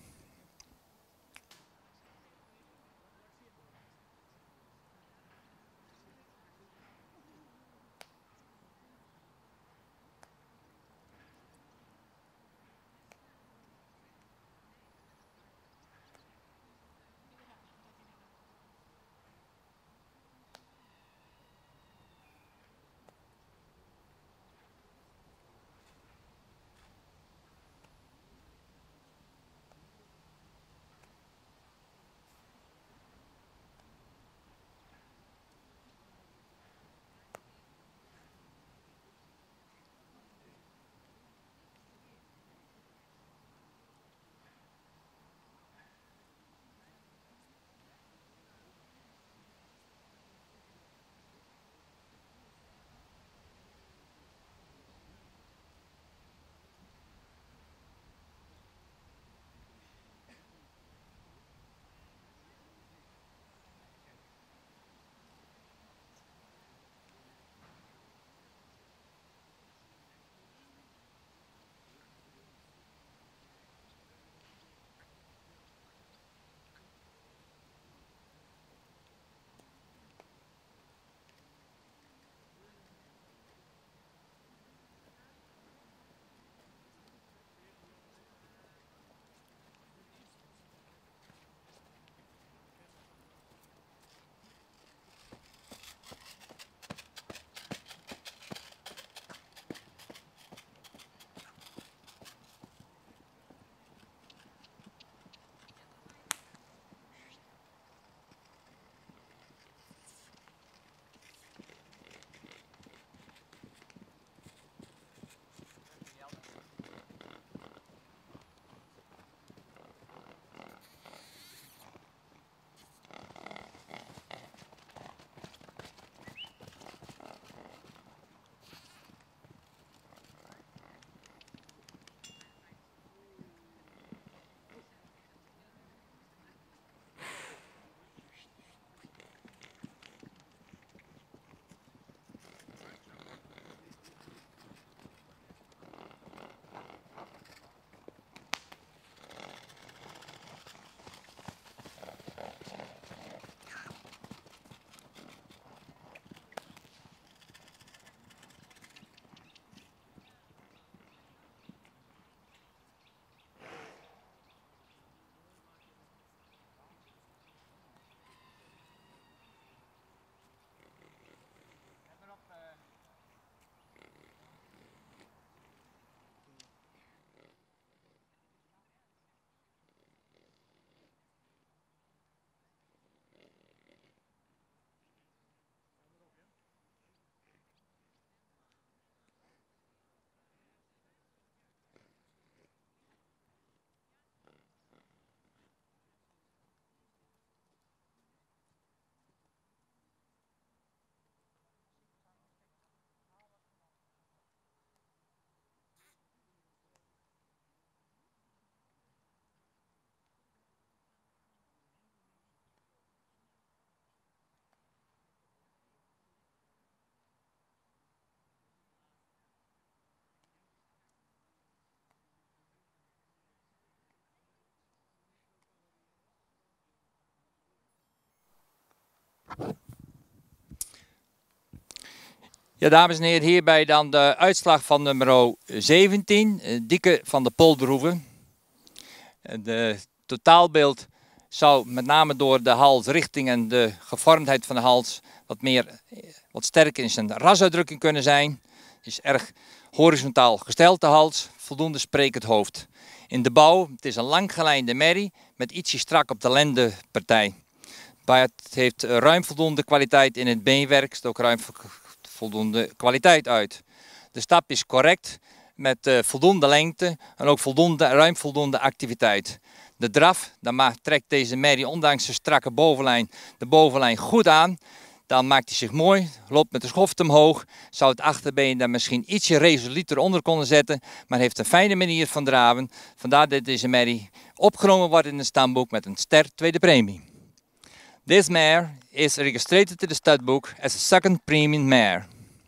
Speaker 1: Ja, dames en heren, hierbij dan de uitslag van nummer zeventien, Dieke van de Polderhoeve. Het totaalbeeld zou met name door de halsrichting en de gevormdheid van de hals wat meer, wat sterker in zijn rasuitdrukking kunnen zijn. Het is erg horizontaal gesteld de hals, voldoende sprekend hoofd. In de bouw, het is een langgelijnde merrie met ietsje strak op de lendenpartij. Maar het heeft ruim voldoende kwaliteit in het beenwerk, er ook ruim voldoende kwaliteit uit. De stap is correct met uh, voldoende lengte en ook voldoende, ruim voldoende activiteit. De draf, dan maakt, trekt deze merrie ondanks de strakke bovenlijn de bovenlijn goed aan. Dan maakt hij zich mooi, loopt met de schoft omhoog. Zou het achterbeen dan misschien ietsje resolieter onder kunnen zetten, maar heeft een fijne manier van draven. Vandaar dat deze merrie opgenomen wordt in het stamboek met een ster tweede premie. This mare is registered to the stud book as a second premium mare.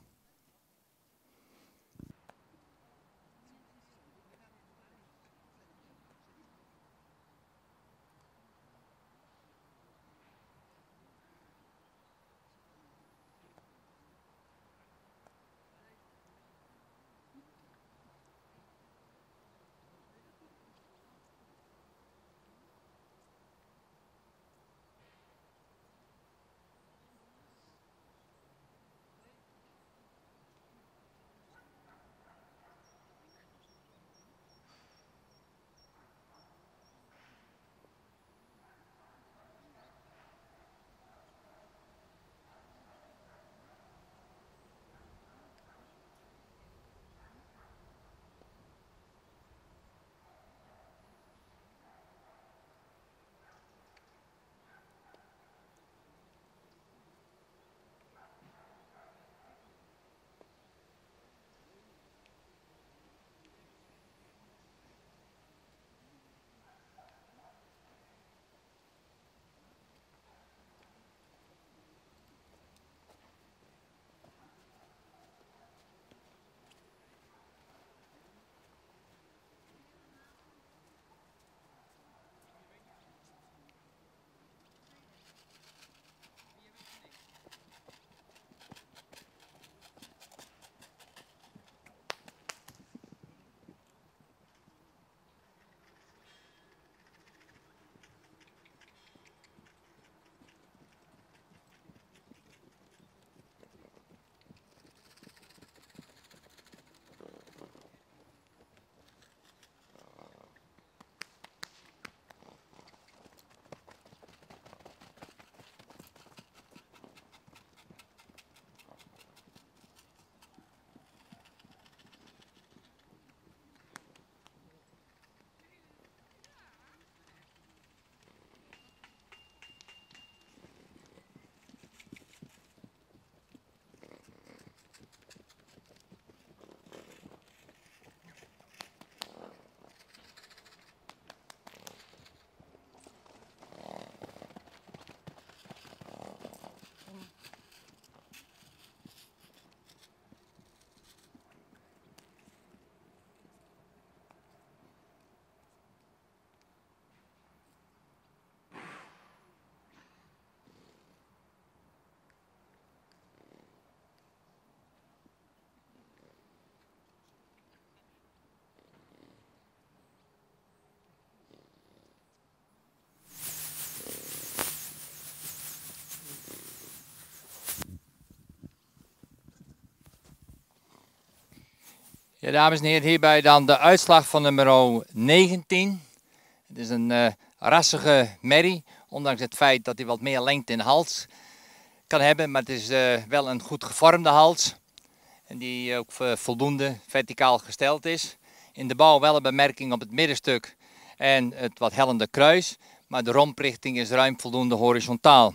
Speaker 1: Ja, dames en heren, hierbij dan de uitslag van nummer negentien. Het is een uh, rassige merrie, ondanks het feit dat hij wat meer lengte in de hals kan hebben. Maar het is uh, wel een goed gevormde hals. En die ook uh, voldoende verticaal gesteld is. In de bouw wel een bemerking op het middenstuk en het wat hellende kruis. Maar de romprichting is ruim voldoende horizontaal.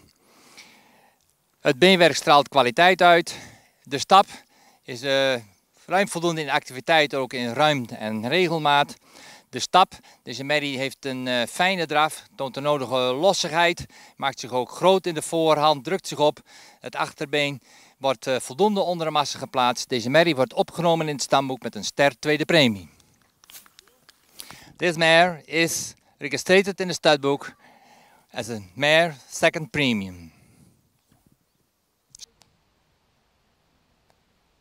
Speaker 1: Het beenwerk straalt kwaliteit uit. De stap is uh, ruim voldoende in activiteit, ook in ruimte en regelmaat. De stap, deze merrie heeft een uh, fijne draf, toont de nodige lossigheid, maakt zich ook groot in de voorhand, drukt zich op. Het achterbeen wordt uh, voldoende onder de massa geplaatst. Deze merrie wordt opgenomen in het stamboek met een ster tweede premie. This mare is registered in the stud book as a mare second premium.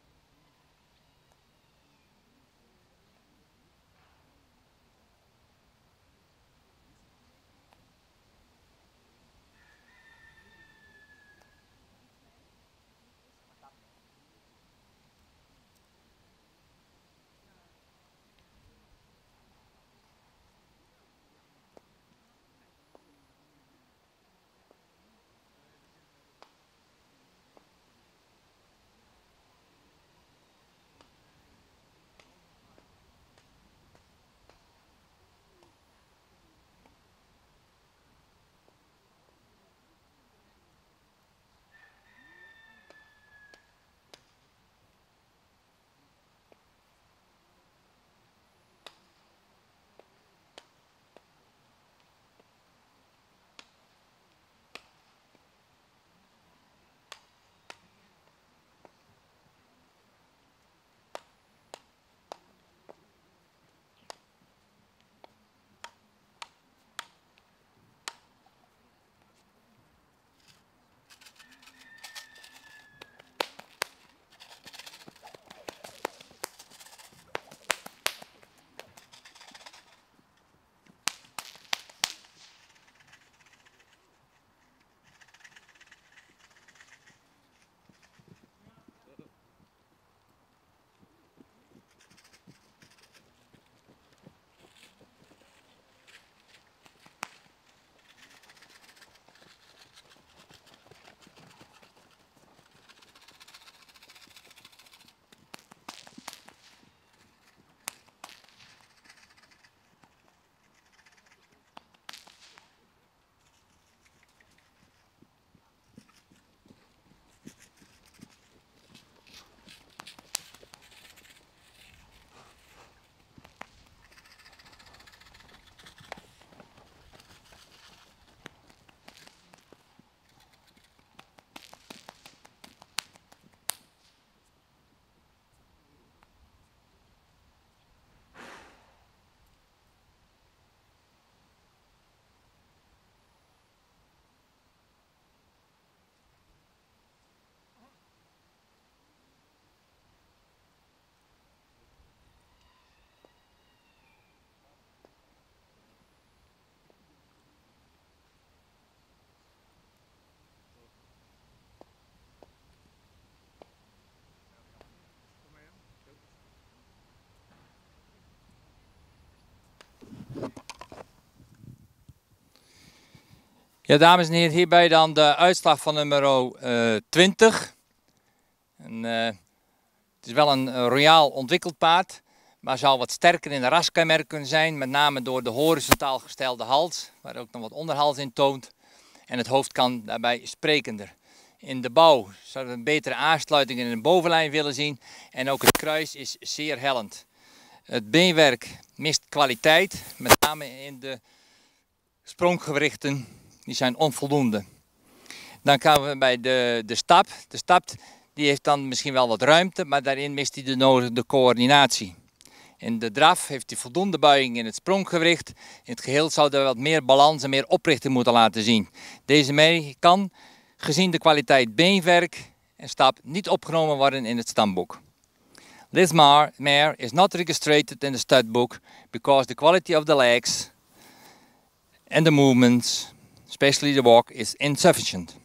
Speaker 1: Ja, dames en heren, hierbij dan de uitslag van nummer uh, twintig. En, uh, het is wel een uh, royaal ontwikkeld paard, maar zal wat sterker in de raskenmerk kunnen zijn. Met name door de horizontaal gestelde hals, waar ook nog wat onderhals in toont. En het hoofd kan daarbij sprekender. In de bouw zouden we een betere aansluiting in de bovenlijn willen zien. En ook het kruis is zeer hellend. Het beenwerk mist kwaliteit, met name in de spronggewrichten. Die zijn onvoldoende. Dan gaan we bij de, de stap. De stap die heeft dan misschien wel wat ruimte, maar daarin mist hij de nodige coördinatie. In de draf heeft hij voldoende buiging in het spronggewricht. In het geheel zouden we wat meer balans en meer oprichting moeten laten zien. Deze merrie kan, gezien de kwaliteit beenwerk en stap, niet opgenomen worden in het stamboek. This mare is not registered in the stud book because the quality of the legs and the movements, especially the walk, is insufficient.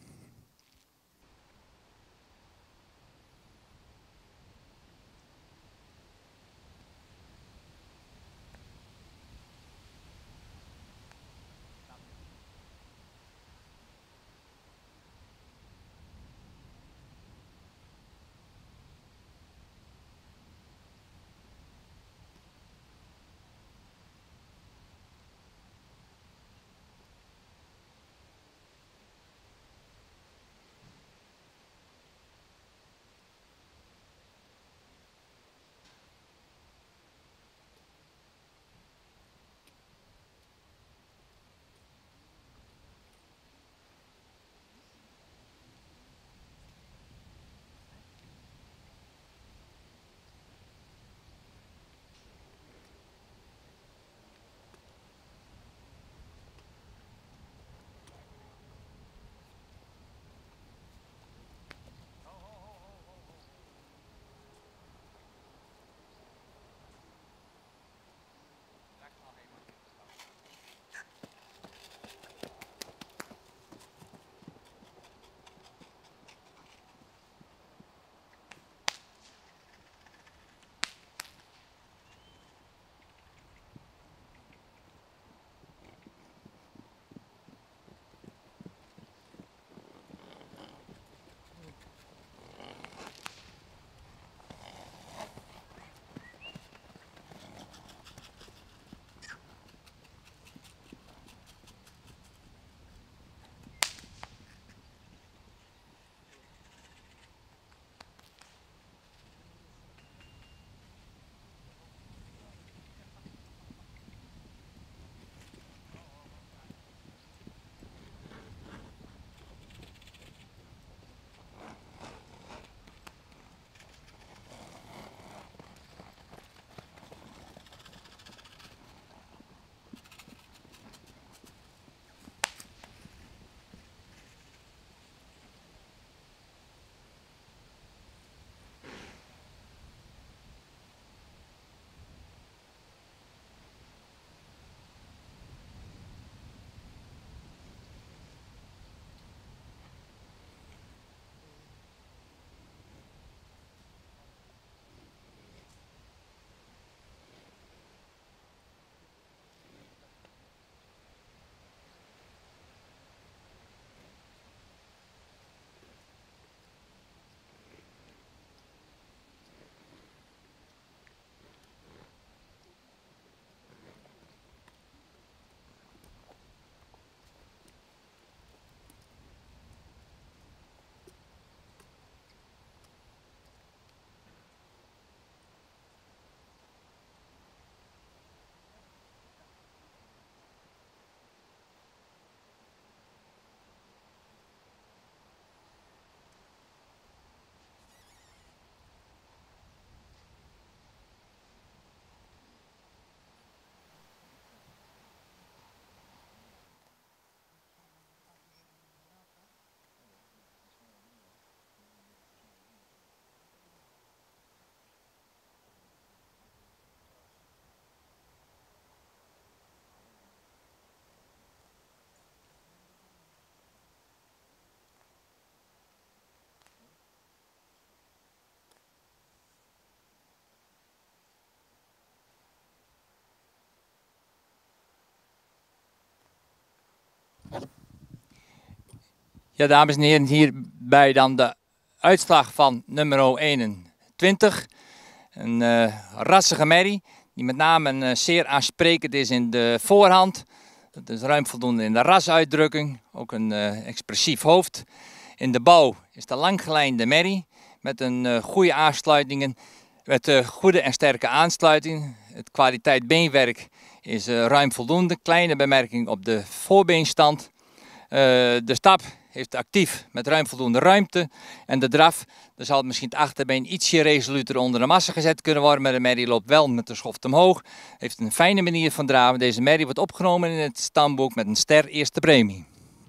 Speaker 1: Ja, dames en heren, hierbij dan de uitslag van nummer eenentwintig. Een uh, rassige merrie, die met name uh, zeer aansprekend is in de voorhand. Dat is ruim voldoende in de rasuitdrukking, ook een uh, expressief hoofd. In de bouw is de langgelijnde merrie met een uh, goede aansluitingen, met uh, goede en sterke aansluiting. Het kwaliteit beenwerk is uh, ruim voldoende. Kleine bemerking op de voorbeenstand. Uh, de stap heeft actief met ruim voldoende ruimte. En de draf, dan zal misschien het achterbeen ietsje resoluter onder de massa gezet kunnen worden. Maar de merrie loopt wel met de schoft omhoog. Heeft een fijne manier van draven. Deze merrie wordt opgenomen in het stamboek met een ster eerste premie.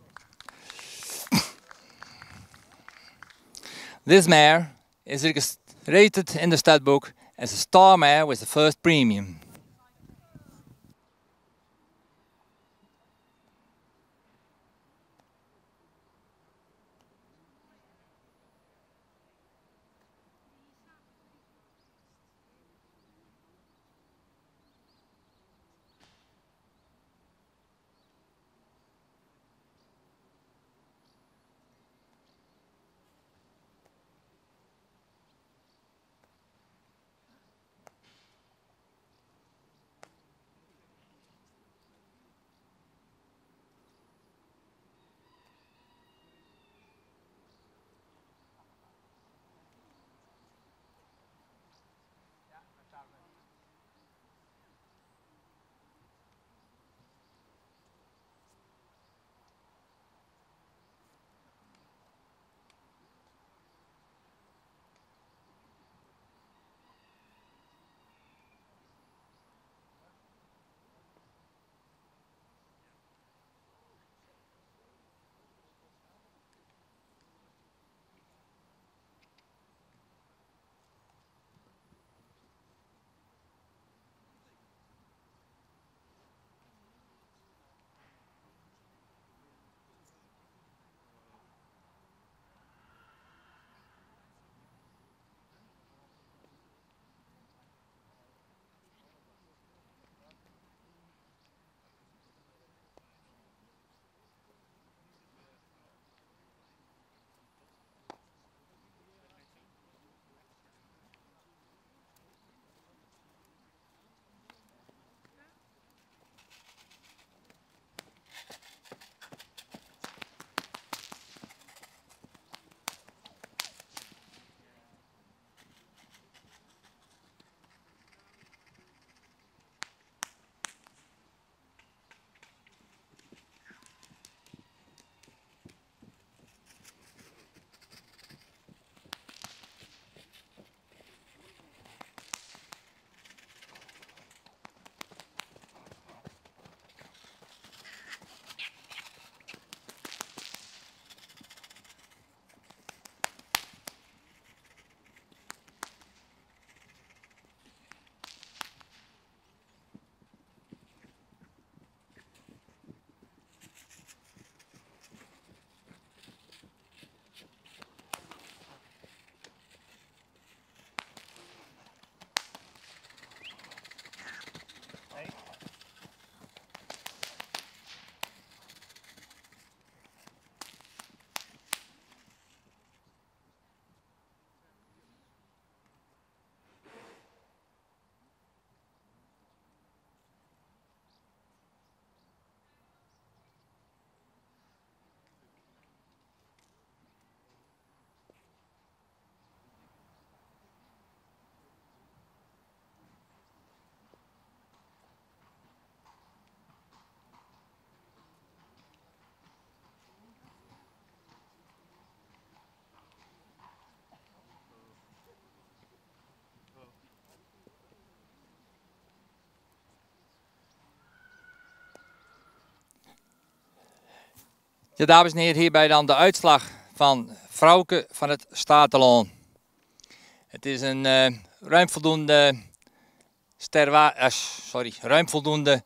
Speaker 1: This mare is rated in the stud as a star mare with the first premium. Ja, dames en heren, hierbij dan de uitslag van Frauke van het Statelon. Het is een uh, ruim voldoende sterwa uh, sorry, ruim voldoende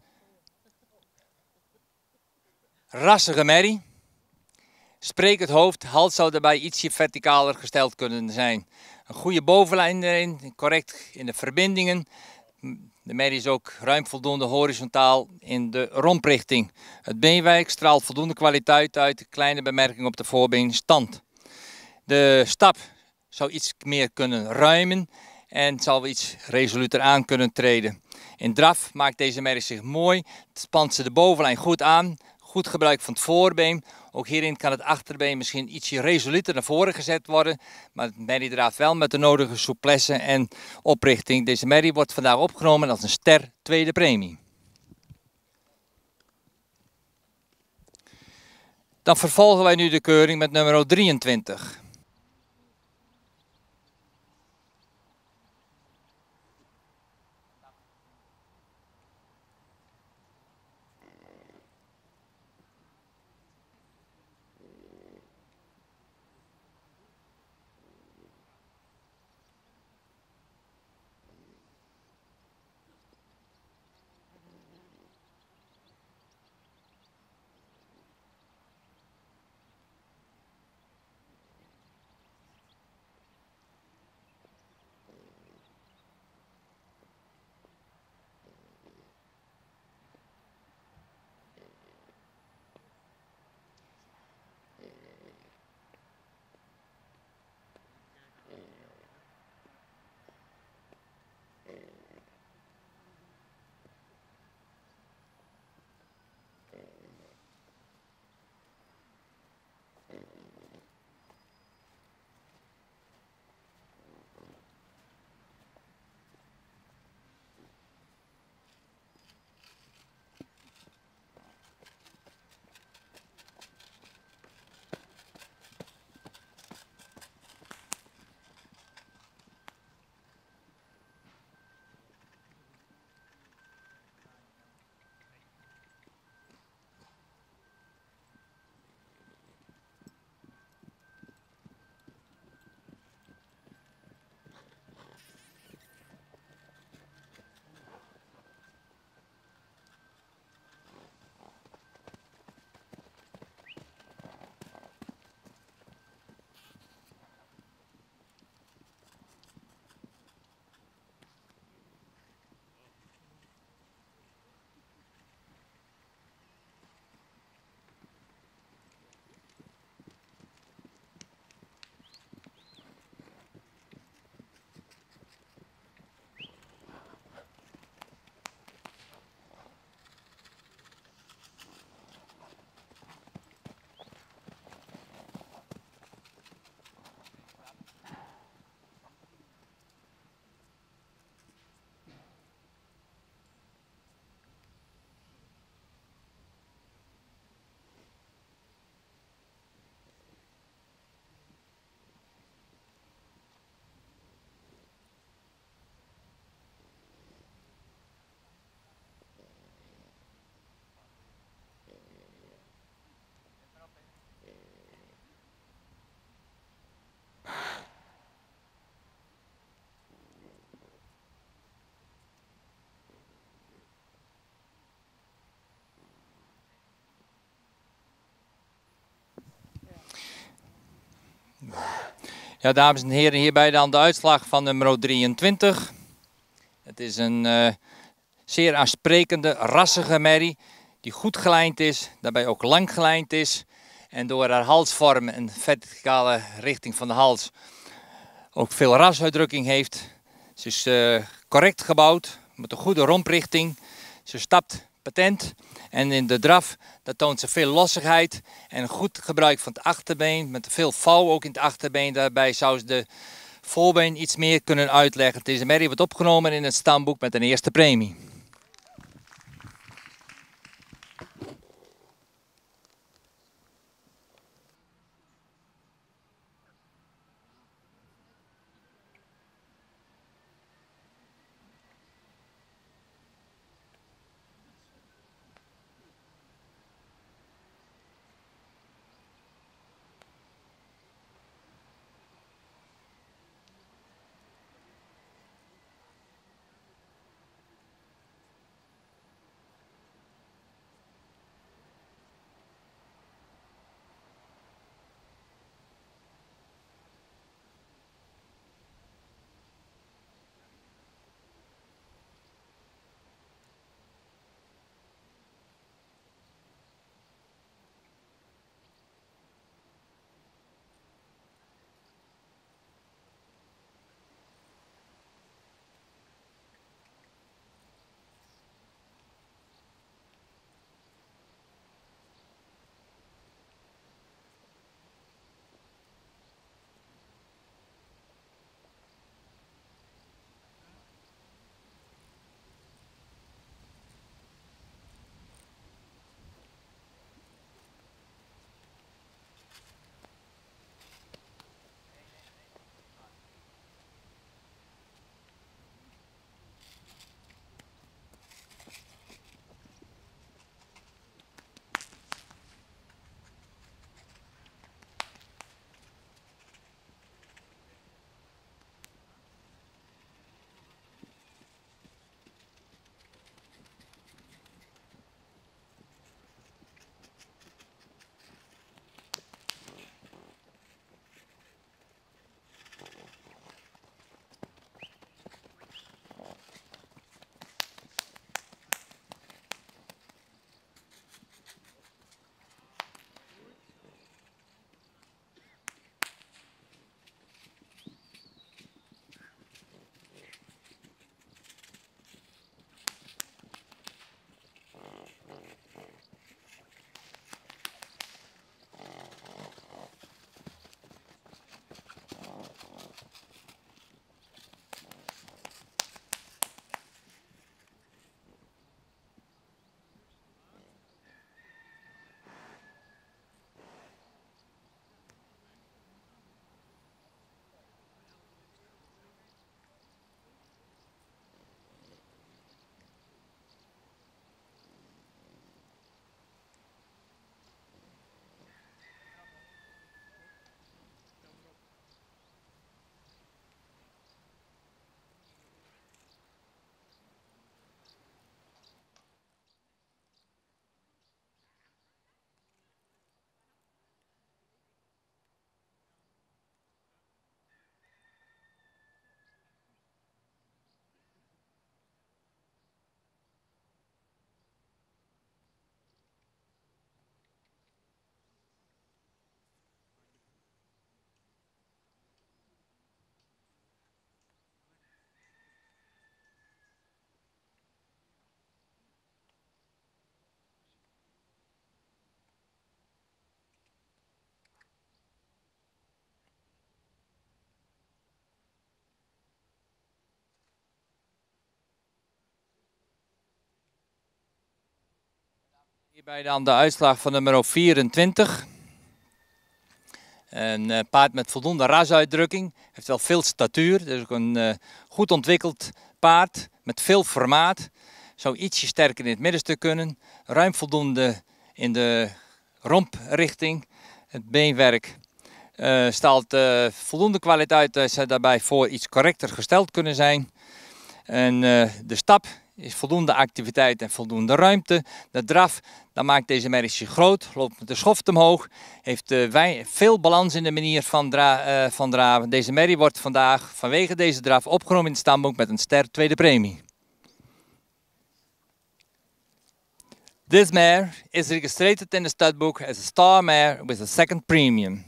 Speaker 1: rassige merrie. Sprekend hoofd, hals zou daarbij ietsje verticaler gesteld kunnen zijn. Een goede bovenlijn erin, correct in de verbindingen. De merrie is ook ruim voldoende horizontaal in de romprichting. Het beenwerk straalt voldoende kwaliteit uit, kleine bemerking op de voorbeenstand. De stap zou iets meer kunnen ruimen en zal iets resoluter aan kunnen treden. In draf maakt deze merrie zich mooi, spant ze de bovenlijn goed aan, goed gebruik van het voorbeen. Ook hierin kan het achterbeen misschien ietsje resoluter naar voren gezet worden, maar het merrie draaft wel met de nodige souplesse en oprichting. Deze merrie wordt vandaag opgenomen als een ster tweede premie. Dan vervolgen wij nu de keuring met nummer drieëntwintig. Ja, dames en heren, hierbij dan de uitslag van nummer drieëntwintig. Het is een uh, zeer aansprekende, rassige merrie die goed gelijnd is, daarbij ook lang gelijnd is. En door haar halsvorm en verticale richting van de hals ook veel rasuitdrukking heeft. Ze is uh, correct gebouwd, met een goede romprichting. Ze stapt patent en in de draf dat toont ze veel lossigheid en een goed gebruik van het achterbeen. Met veel vouw ook in het achterbeen. Daarbij zou ze de voorbeen iets meer kunnen uitleggen. Deze merrie wordt opgenomen in het stamboek met een eerste premie. Hierbij dan de uitslag van nummer vierentwintig. Een uh, paard met voldoende rasuitdrukking. Heeft wel veel statuur. Dus ook een uh, goed ontwikkeld paard met veel formaat. Zou ietsje sterker in het middenstuk kunnen. Ruim voldoende in de romprichting. Het beenwerk uh, staat uh, voldoende kwaliteit. Dat ze daarbij voor iets correcter gesteld kunnen zijn. En uh, de stap is voldoende activiteit en voldoende ruimte. De draf, dan maakt deze merrie groot, loopt met de schoft omhoog. Heeft uh, veel balans in de manier van, dra uh, van draven. Deze merrie wordt vandaag vanwege deze draf opgenomen in het stamboek met een ster tweede premie. This mare is registered in the stud book as a star mare with a second premium.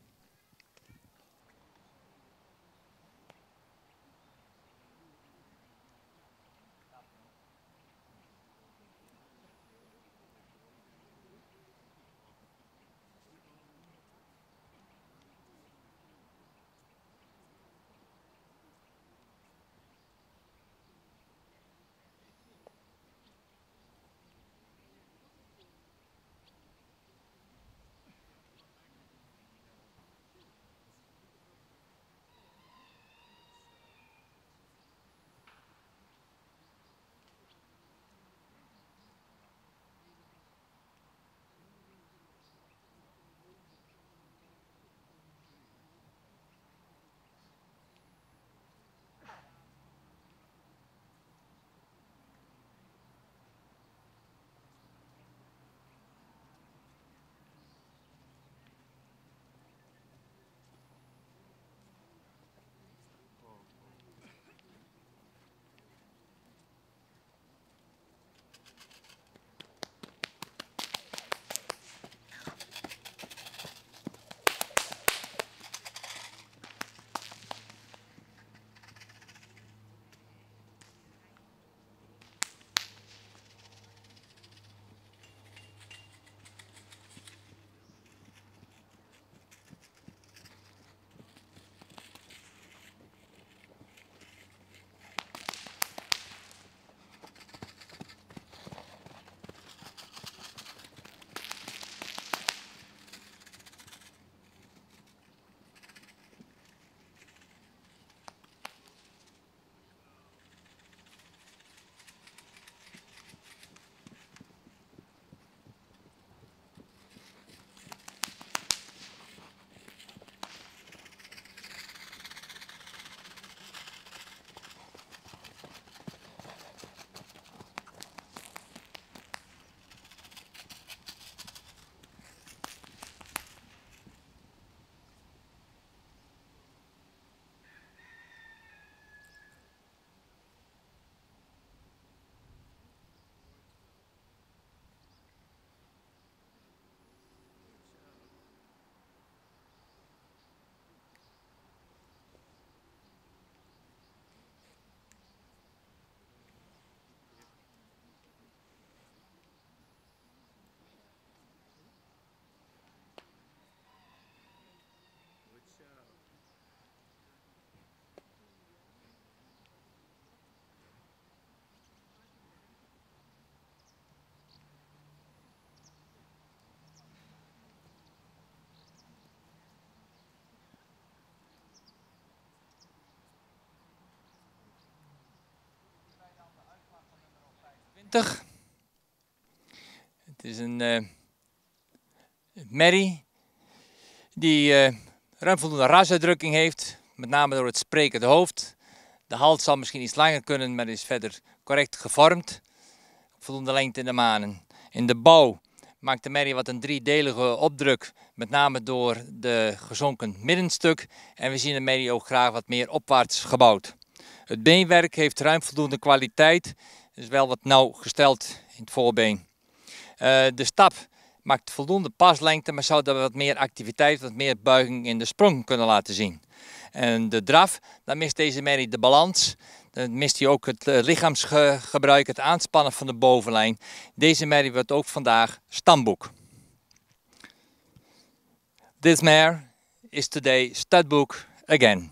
Speaker 1: Het is een uh, merrie die uh, ruim voldoende rasuitdrukking heeft, met name door het sprekende hoofd. De hals zal misschien iets langer kunnen, maar is verder correct gevormd. Voldoende lengte in de manen. In de bouw maakt de merrie wat een driedelige opdruk, met name door de gezonken middenstuk. En we zien de merrie ook graag wat meer opwaarts gebouwd. Het beenwerk heeft ruim voldoende kwaliteit. Is wel wat nauw gesteld in het voorbeen. Uh, de stap maakt voldoende paslengte, maar zou daar wat meer activiteit, wat meer buiging in de sprong kunnen laten zien. En de draf, dan mist deze merrie de balans. Dan mist hij ook het uh, lichaamsgebruik, het aanspannen van de bovenlijn. Deze merrie wordt ook vandaag stamboek. This mare is today studbook again.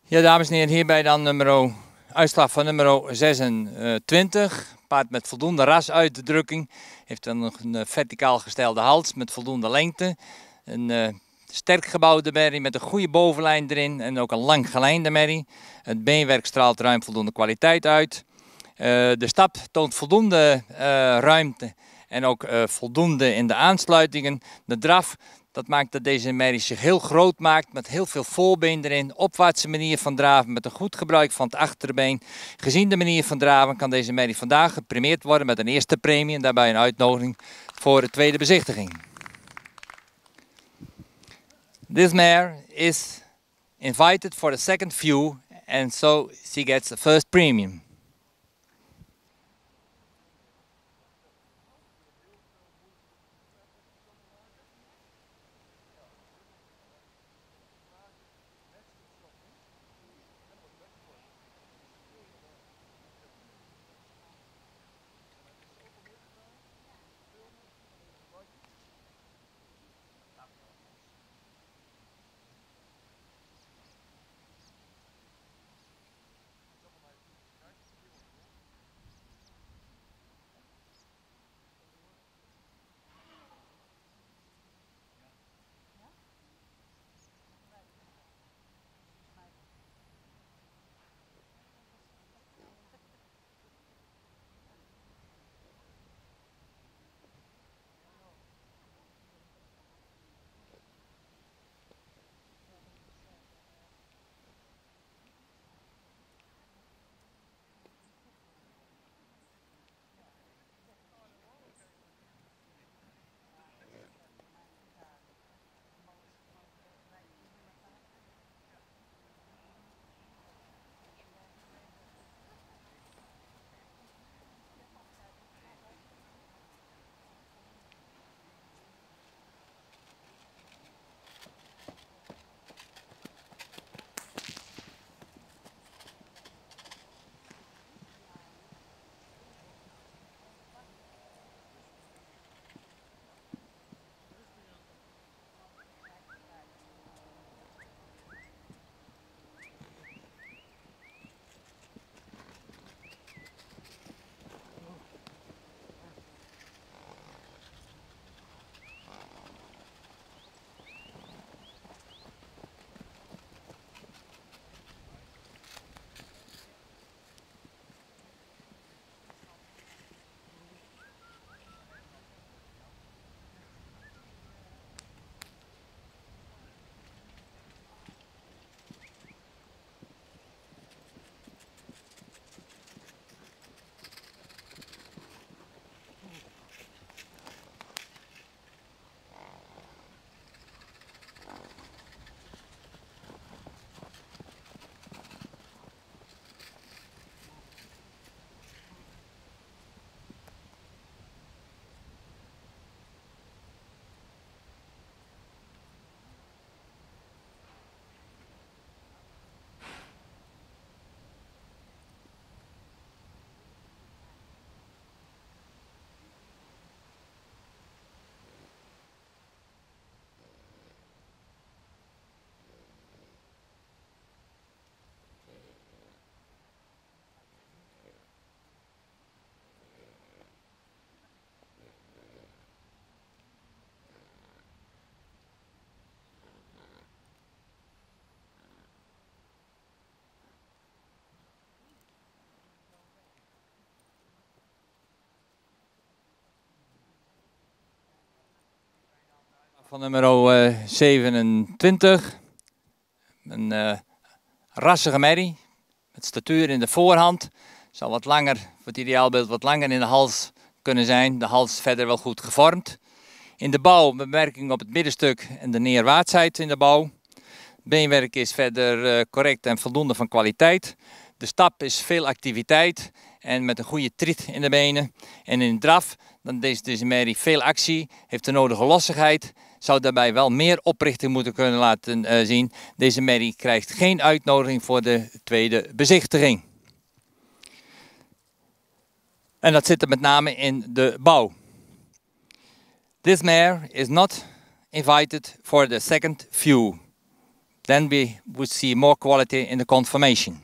Speaker 1: Ja, dames en heren, hierbij dan nummer, uitslag van nummer zesentwintig. Paard met voldoende rasuitdrukking. Heeft dan nog een verticaal gestelde hals met voldoende lengte. Een uh, sterk gebouwde merrie met een goede bovenlijn erin en ook een lang gelijnde merrie. Het beenwerk straalt ruim voldoende kwaliteit uit. Uh, de stap toont voldoende uh, ruimte en ook uh, voldoende in de aansluitingen. De draf, dat maakt dat deze merrie zich heel groot maakt met heel veel voorbeen erin. Opwaartse manier van draven met een goed gebruik van het achterbeen. Gezien de manier van draven kan deze merrie vandaag gepremeerd worden met een eerste premie en daarbij een uitnodiging voor de tweede bezichtiging. This mare is invited for the second view and so she gets the first premium. Van nummer zevenentwintig. Een uh, rassige merrie met statuur in de voorhand. Zal wat langer, voor het ideaalbeeld wat langer in de hals kunnen zijn. De hals verder wel goed gevormd. In de bouw bemerking op het middenstuk en de neerwaartsheid in de bouw. Beenwerk is verder uh, correct en voldoende van kwaliteit. De stap is veel activiteit en met een goede trit in de benen. En in de draf, dan is deze merrie veel actie, heeft de nodige lossigheid. Zou daarbij wel meer oprichting moeten kunnen laten uh, zien. Deze merrie krijgt geen uitnodiging voor de tweede bezichtiging. En dat zit er met name in de bouw. This mare is not invited for the second view. then we would see more quality in the conformation.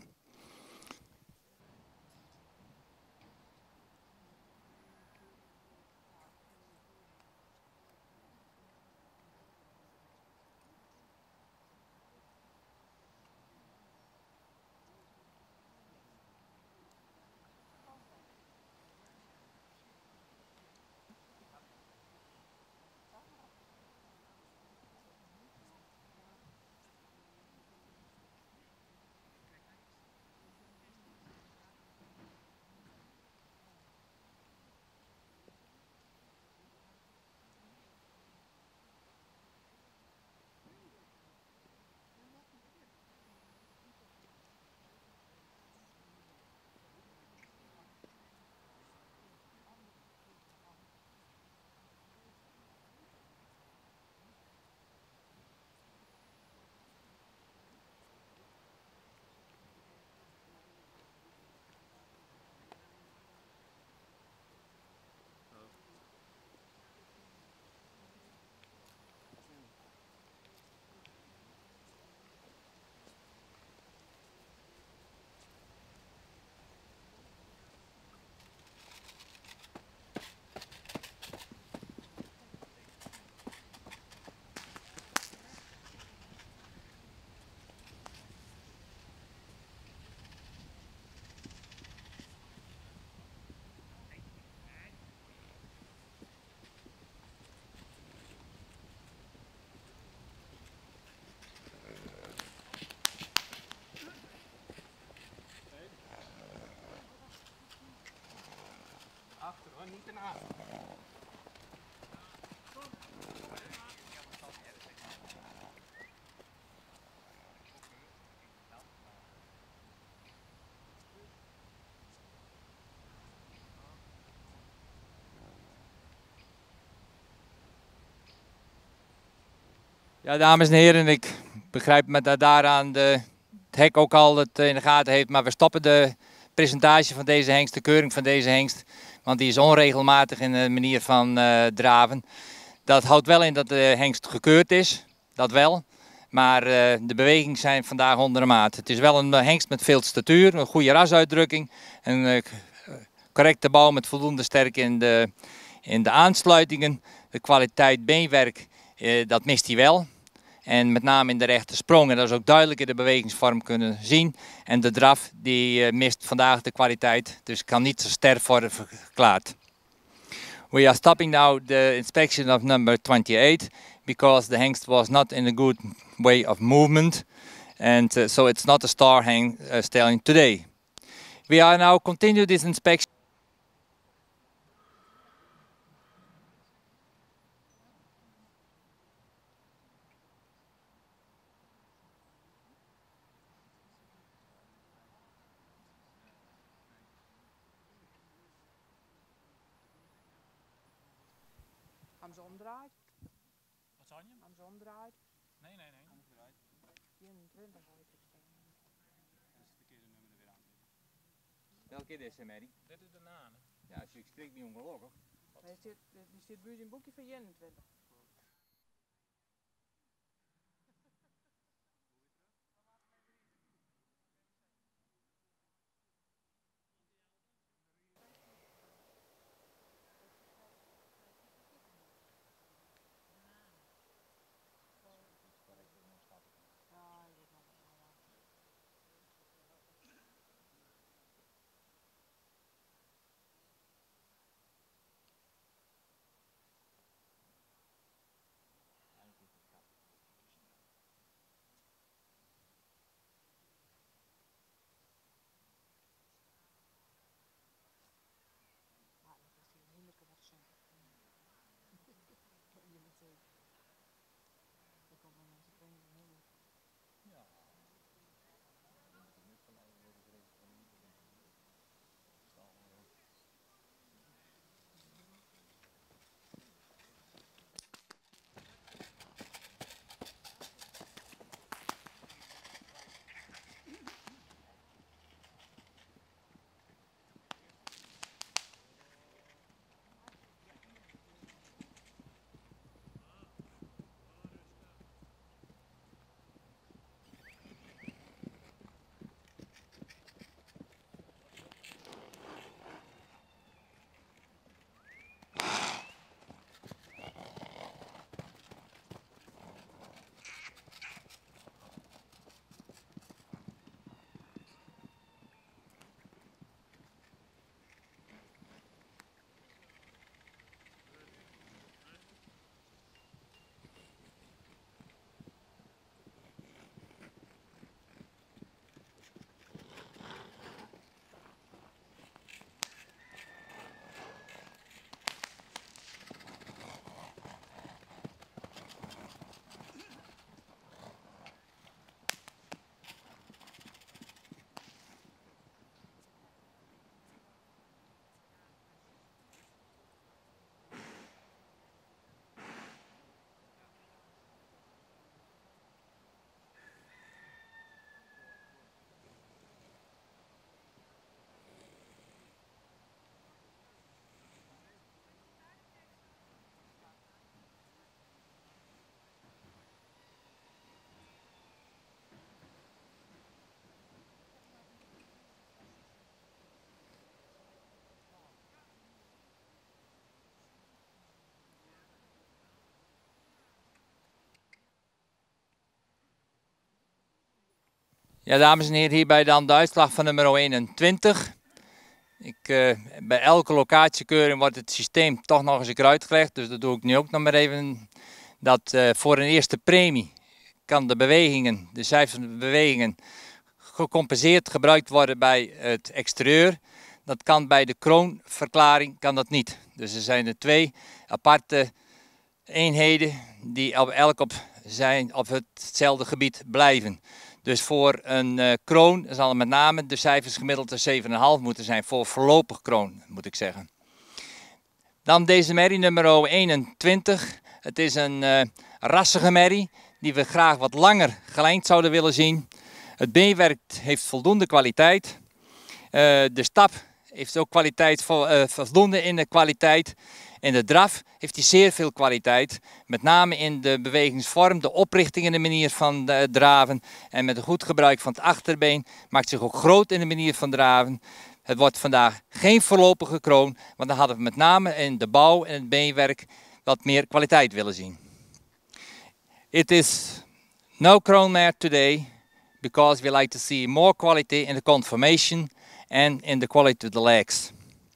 Speaker 2: Niet een achter.
Speaker 1: Ja, dames en heren, ik begrijp met dat daaraan de, het hek ook al het in de gaten heeft, maar we stoppen de presentatie van deze hengst, de keuring van deze hengst, want die is onregelmatig in de manier van uh, draven. Dat houdt wel in dat de hengst gekeurd is, dat wel, maar uh, de bewegingen zijn vandaag onder de maat. Het is wel een hengst met veel statuur, een goede rasuitdrukking, een uh, correcte bouw met voldoende sterkte in de, in de aansluitingen. De kwaliteit beenwerk, uh, dat mist hij wel. En met name in de rechte sprong, en dat is ook duidelijk in de bewegingsvorm kunnen zien. En de draf die uh, mist vandaag de kwaliteit, dus kan niet zo sterk worden verklaard. We are stopping now the inspection of number twenty-eight because the hengst was not in a good way of movement, and uh, so it's not a star hang uh, stallion today. We are now continue this inspection.
Speaker 2: Gaan ze omdraaien?
Speaker 3: Wat zijn je?
Speaker 2: Gaan ze omdraaien?
Speaker 3: Nee, nee, nee.
Speaker 2: vierentwintig had ik het staan.
Speaker 3: Dat is de verkeerde nummer er weer aan zitten.
Speaker 1: Welke is dit, Mary?
Speaker 3: Dit is de naan.
Speaker 1: Ja, als je spreekt niet ongelooflijk.
Speaker 2: Er zit, er zit buiten een boekje van eenentwintig.
Speaker 1: Ja, dames en heren, hierbij dan de uitslag van nummer eenentwintig. Ik, uh, bij elke locatiekeuring wordt het systeem toch nog eens een keer uitgelegd, dus dat doe ik nu ook nog maar even. Dat uh, voor een eerste premie kan de bewegingen, de cijfers van de bewegingen, gecompenseerd gebruikt worden bij het exterieur. Dat kan bij de kroonverklaring kan dat niet. Dus er zijn er twee aparte eenheden die op elk op, zijn, op hetzelfde gebied blijven. Dus voor een uh, kroon zal met name de cijfers gemiddeld een zeven komma vijf moeten zijn. Voor voorlopig kroon moet ik zeggen. Dan deze merrie nummer eenentwintig. Het is een uh, rassige merrie die we graag wat langer gelijnd zouden willen zien. Het beenwerk heeft voldoende kwaliteit. Uh, de stap heeft ook kwaliteit, uh, voldoende in de kwaliteit. In de draf heeft hij zeer veel kwaliteit, met name in de bewegingsvorm, de oprichting in de manier van uh, draven en met een goed gebruik van het achterbeen maakt zich ook groot in de manier van draven. Het wordt vandaag geen voorlopige kroon, want dan hadden we met name in de bouw en het beenwerk wat meer kwaliteit willen zien. It is no crown mare today because we like to see more quality in the conformation and in the quality of the legs.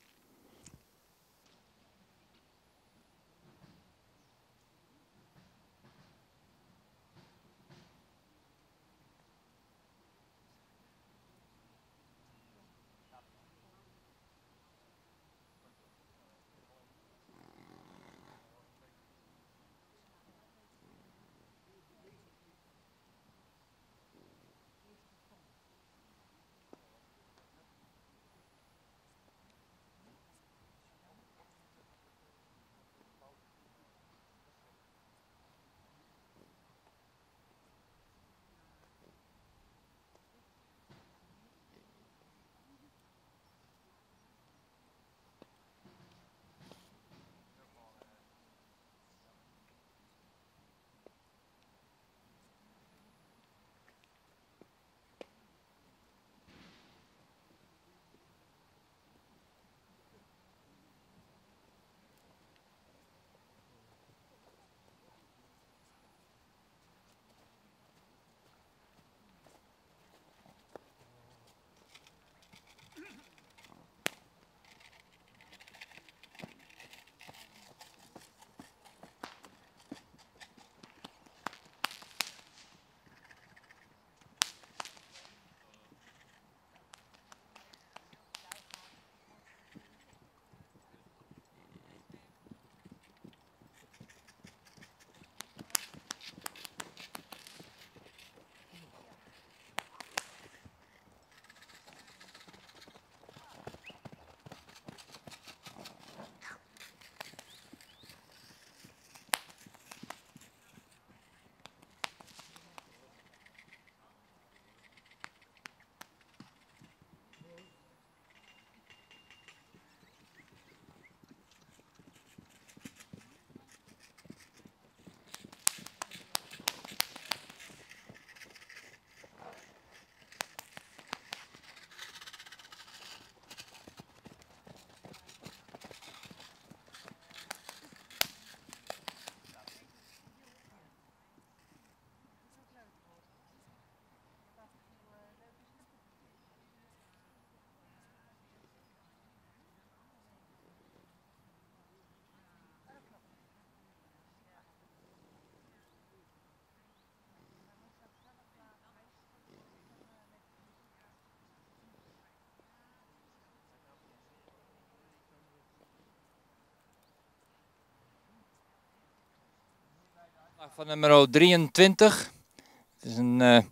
Speaker 1: Van nummer drieëntwintig. Het is een uh,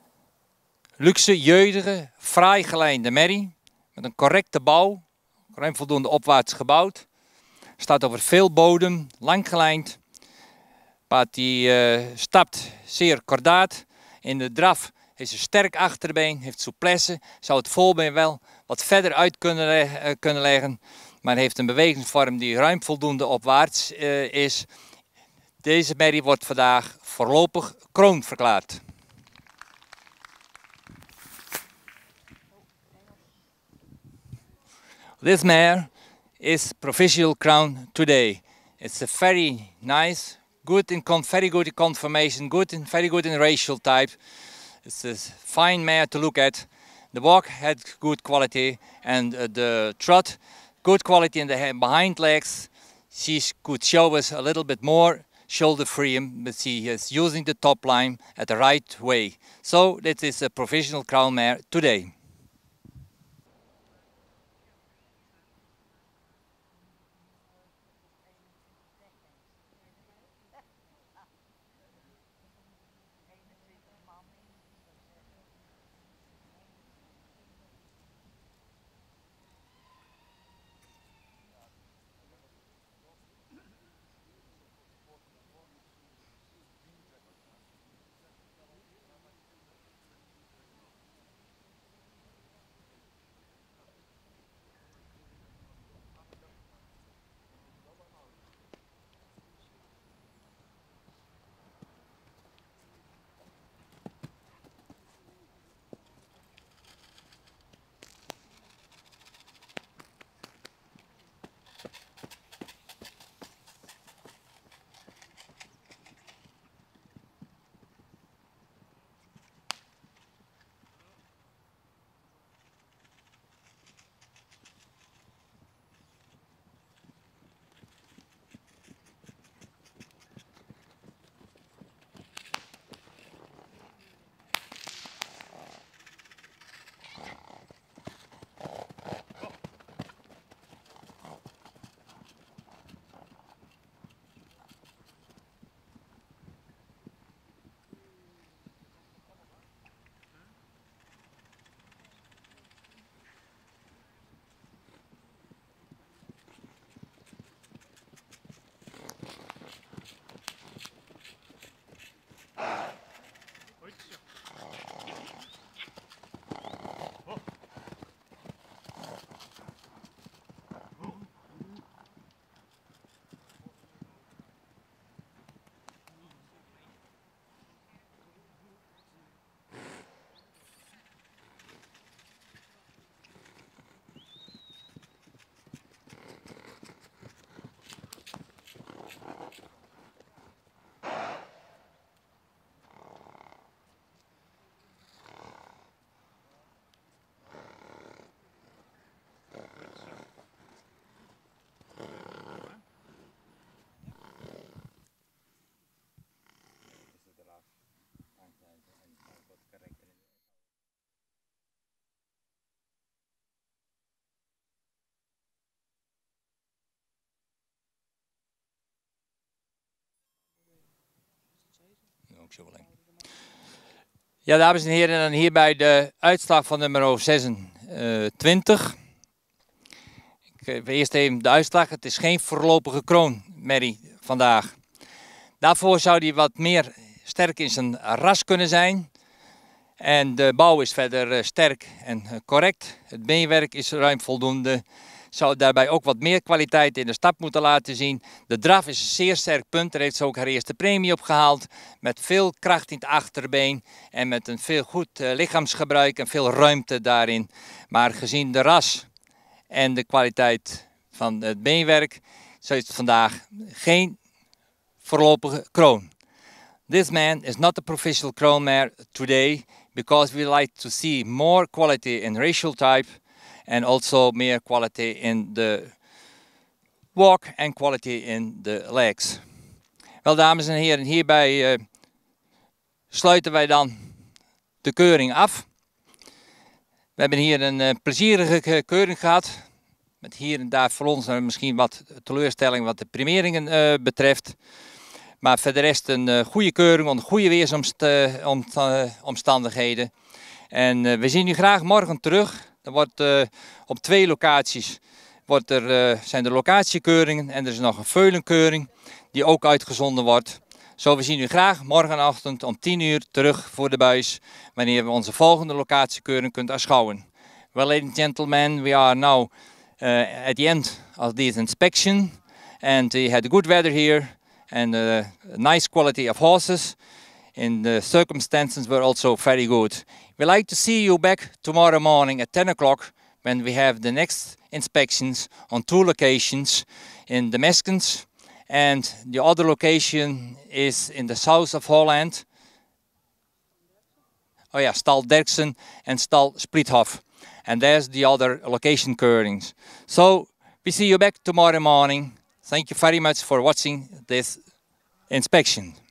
Speaker 1: luxe, jeugdige, fraai gelijnde merrie. Met een correcte bouw. Ruim voldoende opwaarts gebouwd. Staat over veel bodem, lang gelijnd. Paard die uh, stapt zeer kordaat. In de draf heeft een sterk achterbeen, heeft souplesse. Zou het voorbeen wel wat verder uit kunnen, le uh, kunnen leggen. Maar heeft een bewegingsvorm die ruim voldoende opwaarts uh, is. Deze merrie wordt vandaag voorlopig kroon verklaard. This mare is provisional crown today. It's a very nice, good in con very good in conformation, good in very good in racial type. It's a fine mare to look at. The walk had good quality, and uh, the trot, good quality in the behind legs. She could show us a little bit more shoulder freedom, but she is using the top line at the right way. So this is a professional crown mare today. Ja, dames en heren, dan hierbij de uitslag van nummer zesentwintig. Ik geef eerst even de uitslag. Het is geen voorlopige kroonmerrie vandaag. Daarvoor zou die wat meer sterk in zijn ras kunnen zijn. En de bouw is verder sterk en correct. Het beenwerk is ruim voldoende. Zou daarbij ook wat meer kwaliteit in de stap moeten laten zien. De draf is een zeer sterk punt. Daar heeft ze ook haar eerste premie op gehaald. Met veel kracht in het achterbeen. En met een veel goed uh, lichaamsgebruik en veel ruimte daarin. Maar gezien de ras en de kwaliteit van het beenwerk, zo is het vandaag geen voorlopige kroon. This man is not a professional crown mare today. Because we like to see more quality in racial type. And also more quality in the walk and quality in the legs. Wel, dames en heren, hierbij uh, sluiten wij dan de keuring af. We hebben hier een uh, plezierige keuring gehad. Met hier en daar voor ons misschien wat teleurstelling wat de primeringen uh, betreft. Maar voor de rest een uh, goede keuring onder goede weersomstandigheden. En uh, we zien u graag morgen terug. Er wordt uh, op twee locaties wordt er, uh, zijn er locatiekeuringen en er is nog een veulenkeuring die ook uitgezonden wordt. Zo, we zien u graag morgenochtend om tien uur terug voor de buis, wanneer we onze volgende locatiekeuring kunt aanschouwen. Well, ladies and gentlemen, we are now uh, at the end of this inspection and we had good weather here and uh, a nice quality of horses. And the circumstances were also very good. We like to see you back tomorrow morning at ten o'clock when we have the next inspections on two locations in the Meskens, and the other location is in the south of Holland. oh yeah, Stal Derksen and Stal Spriethof. And there's the other location keurings. So we see you back tomorrow morning. Thank you very much for watching this inspection.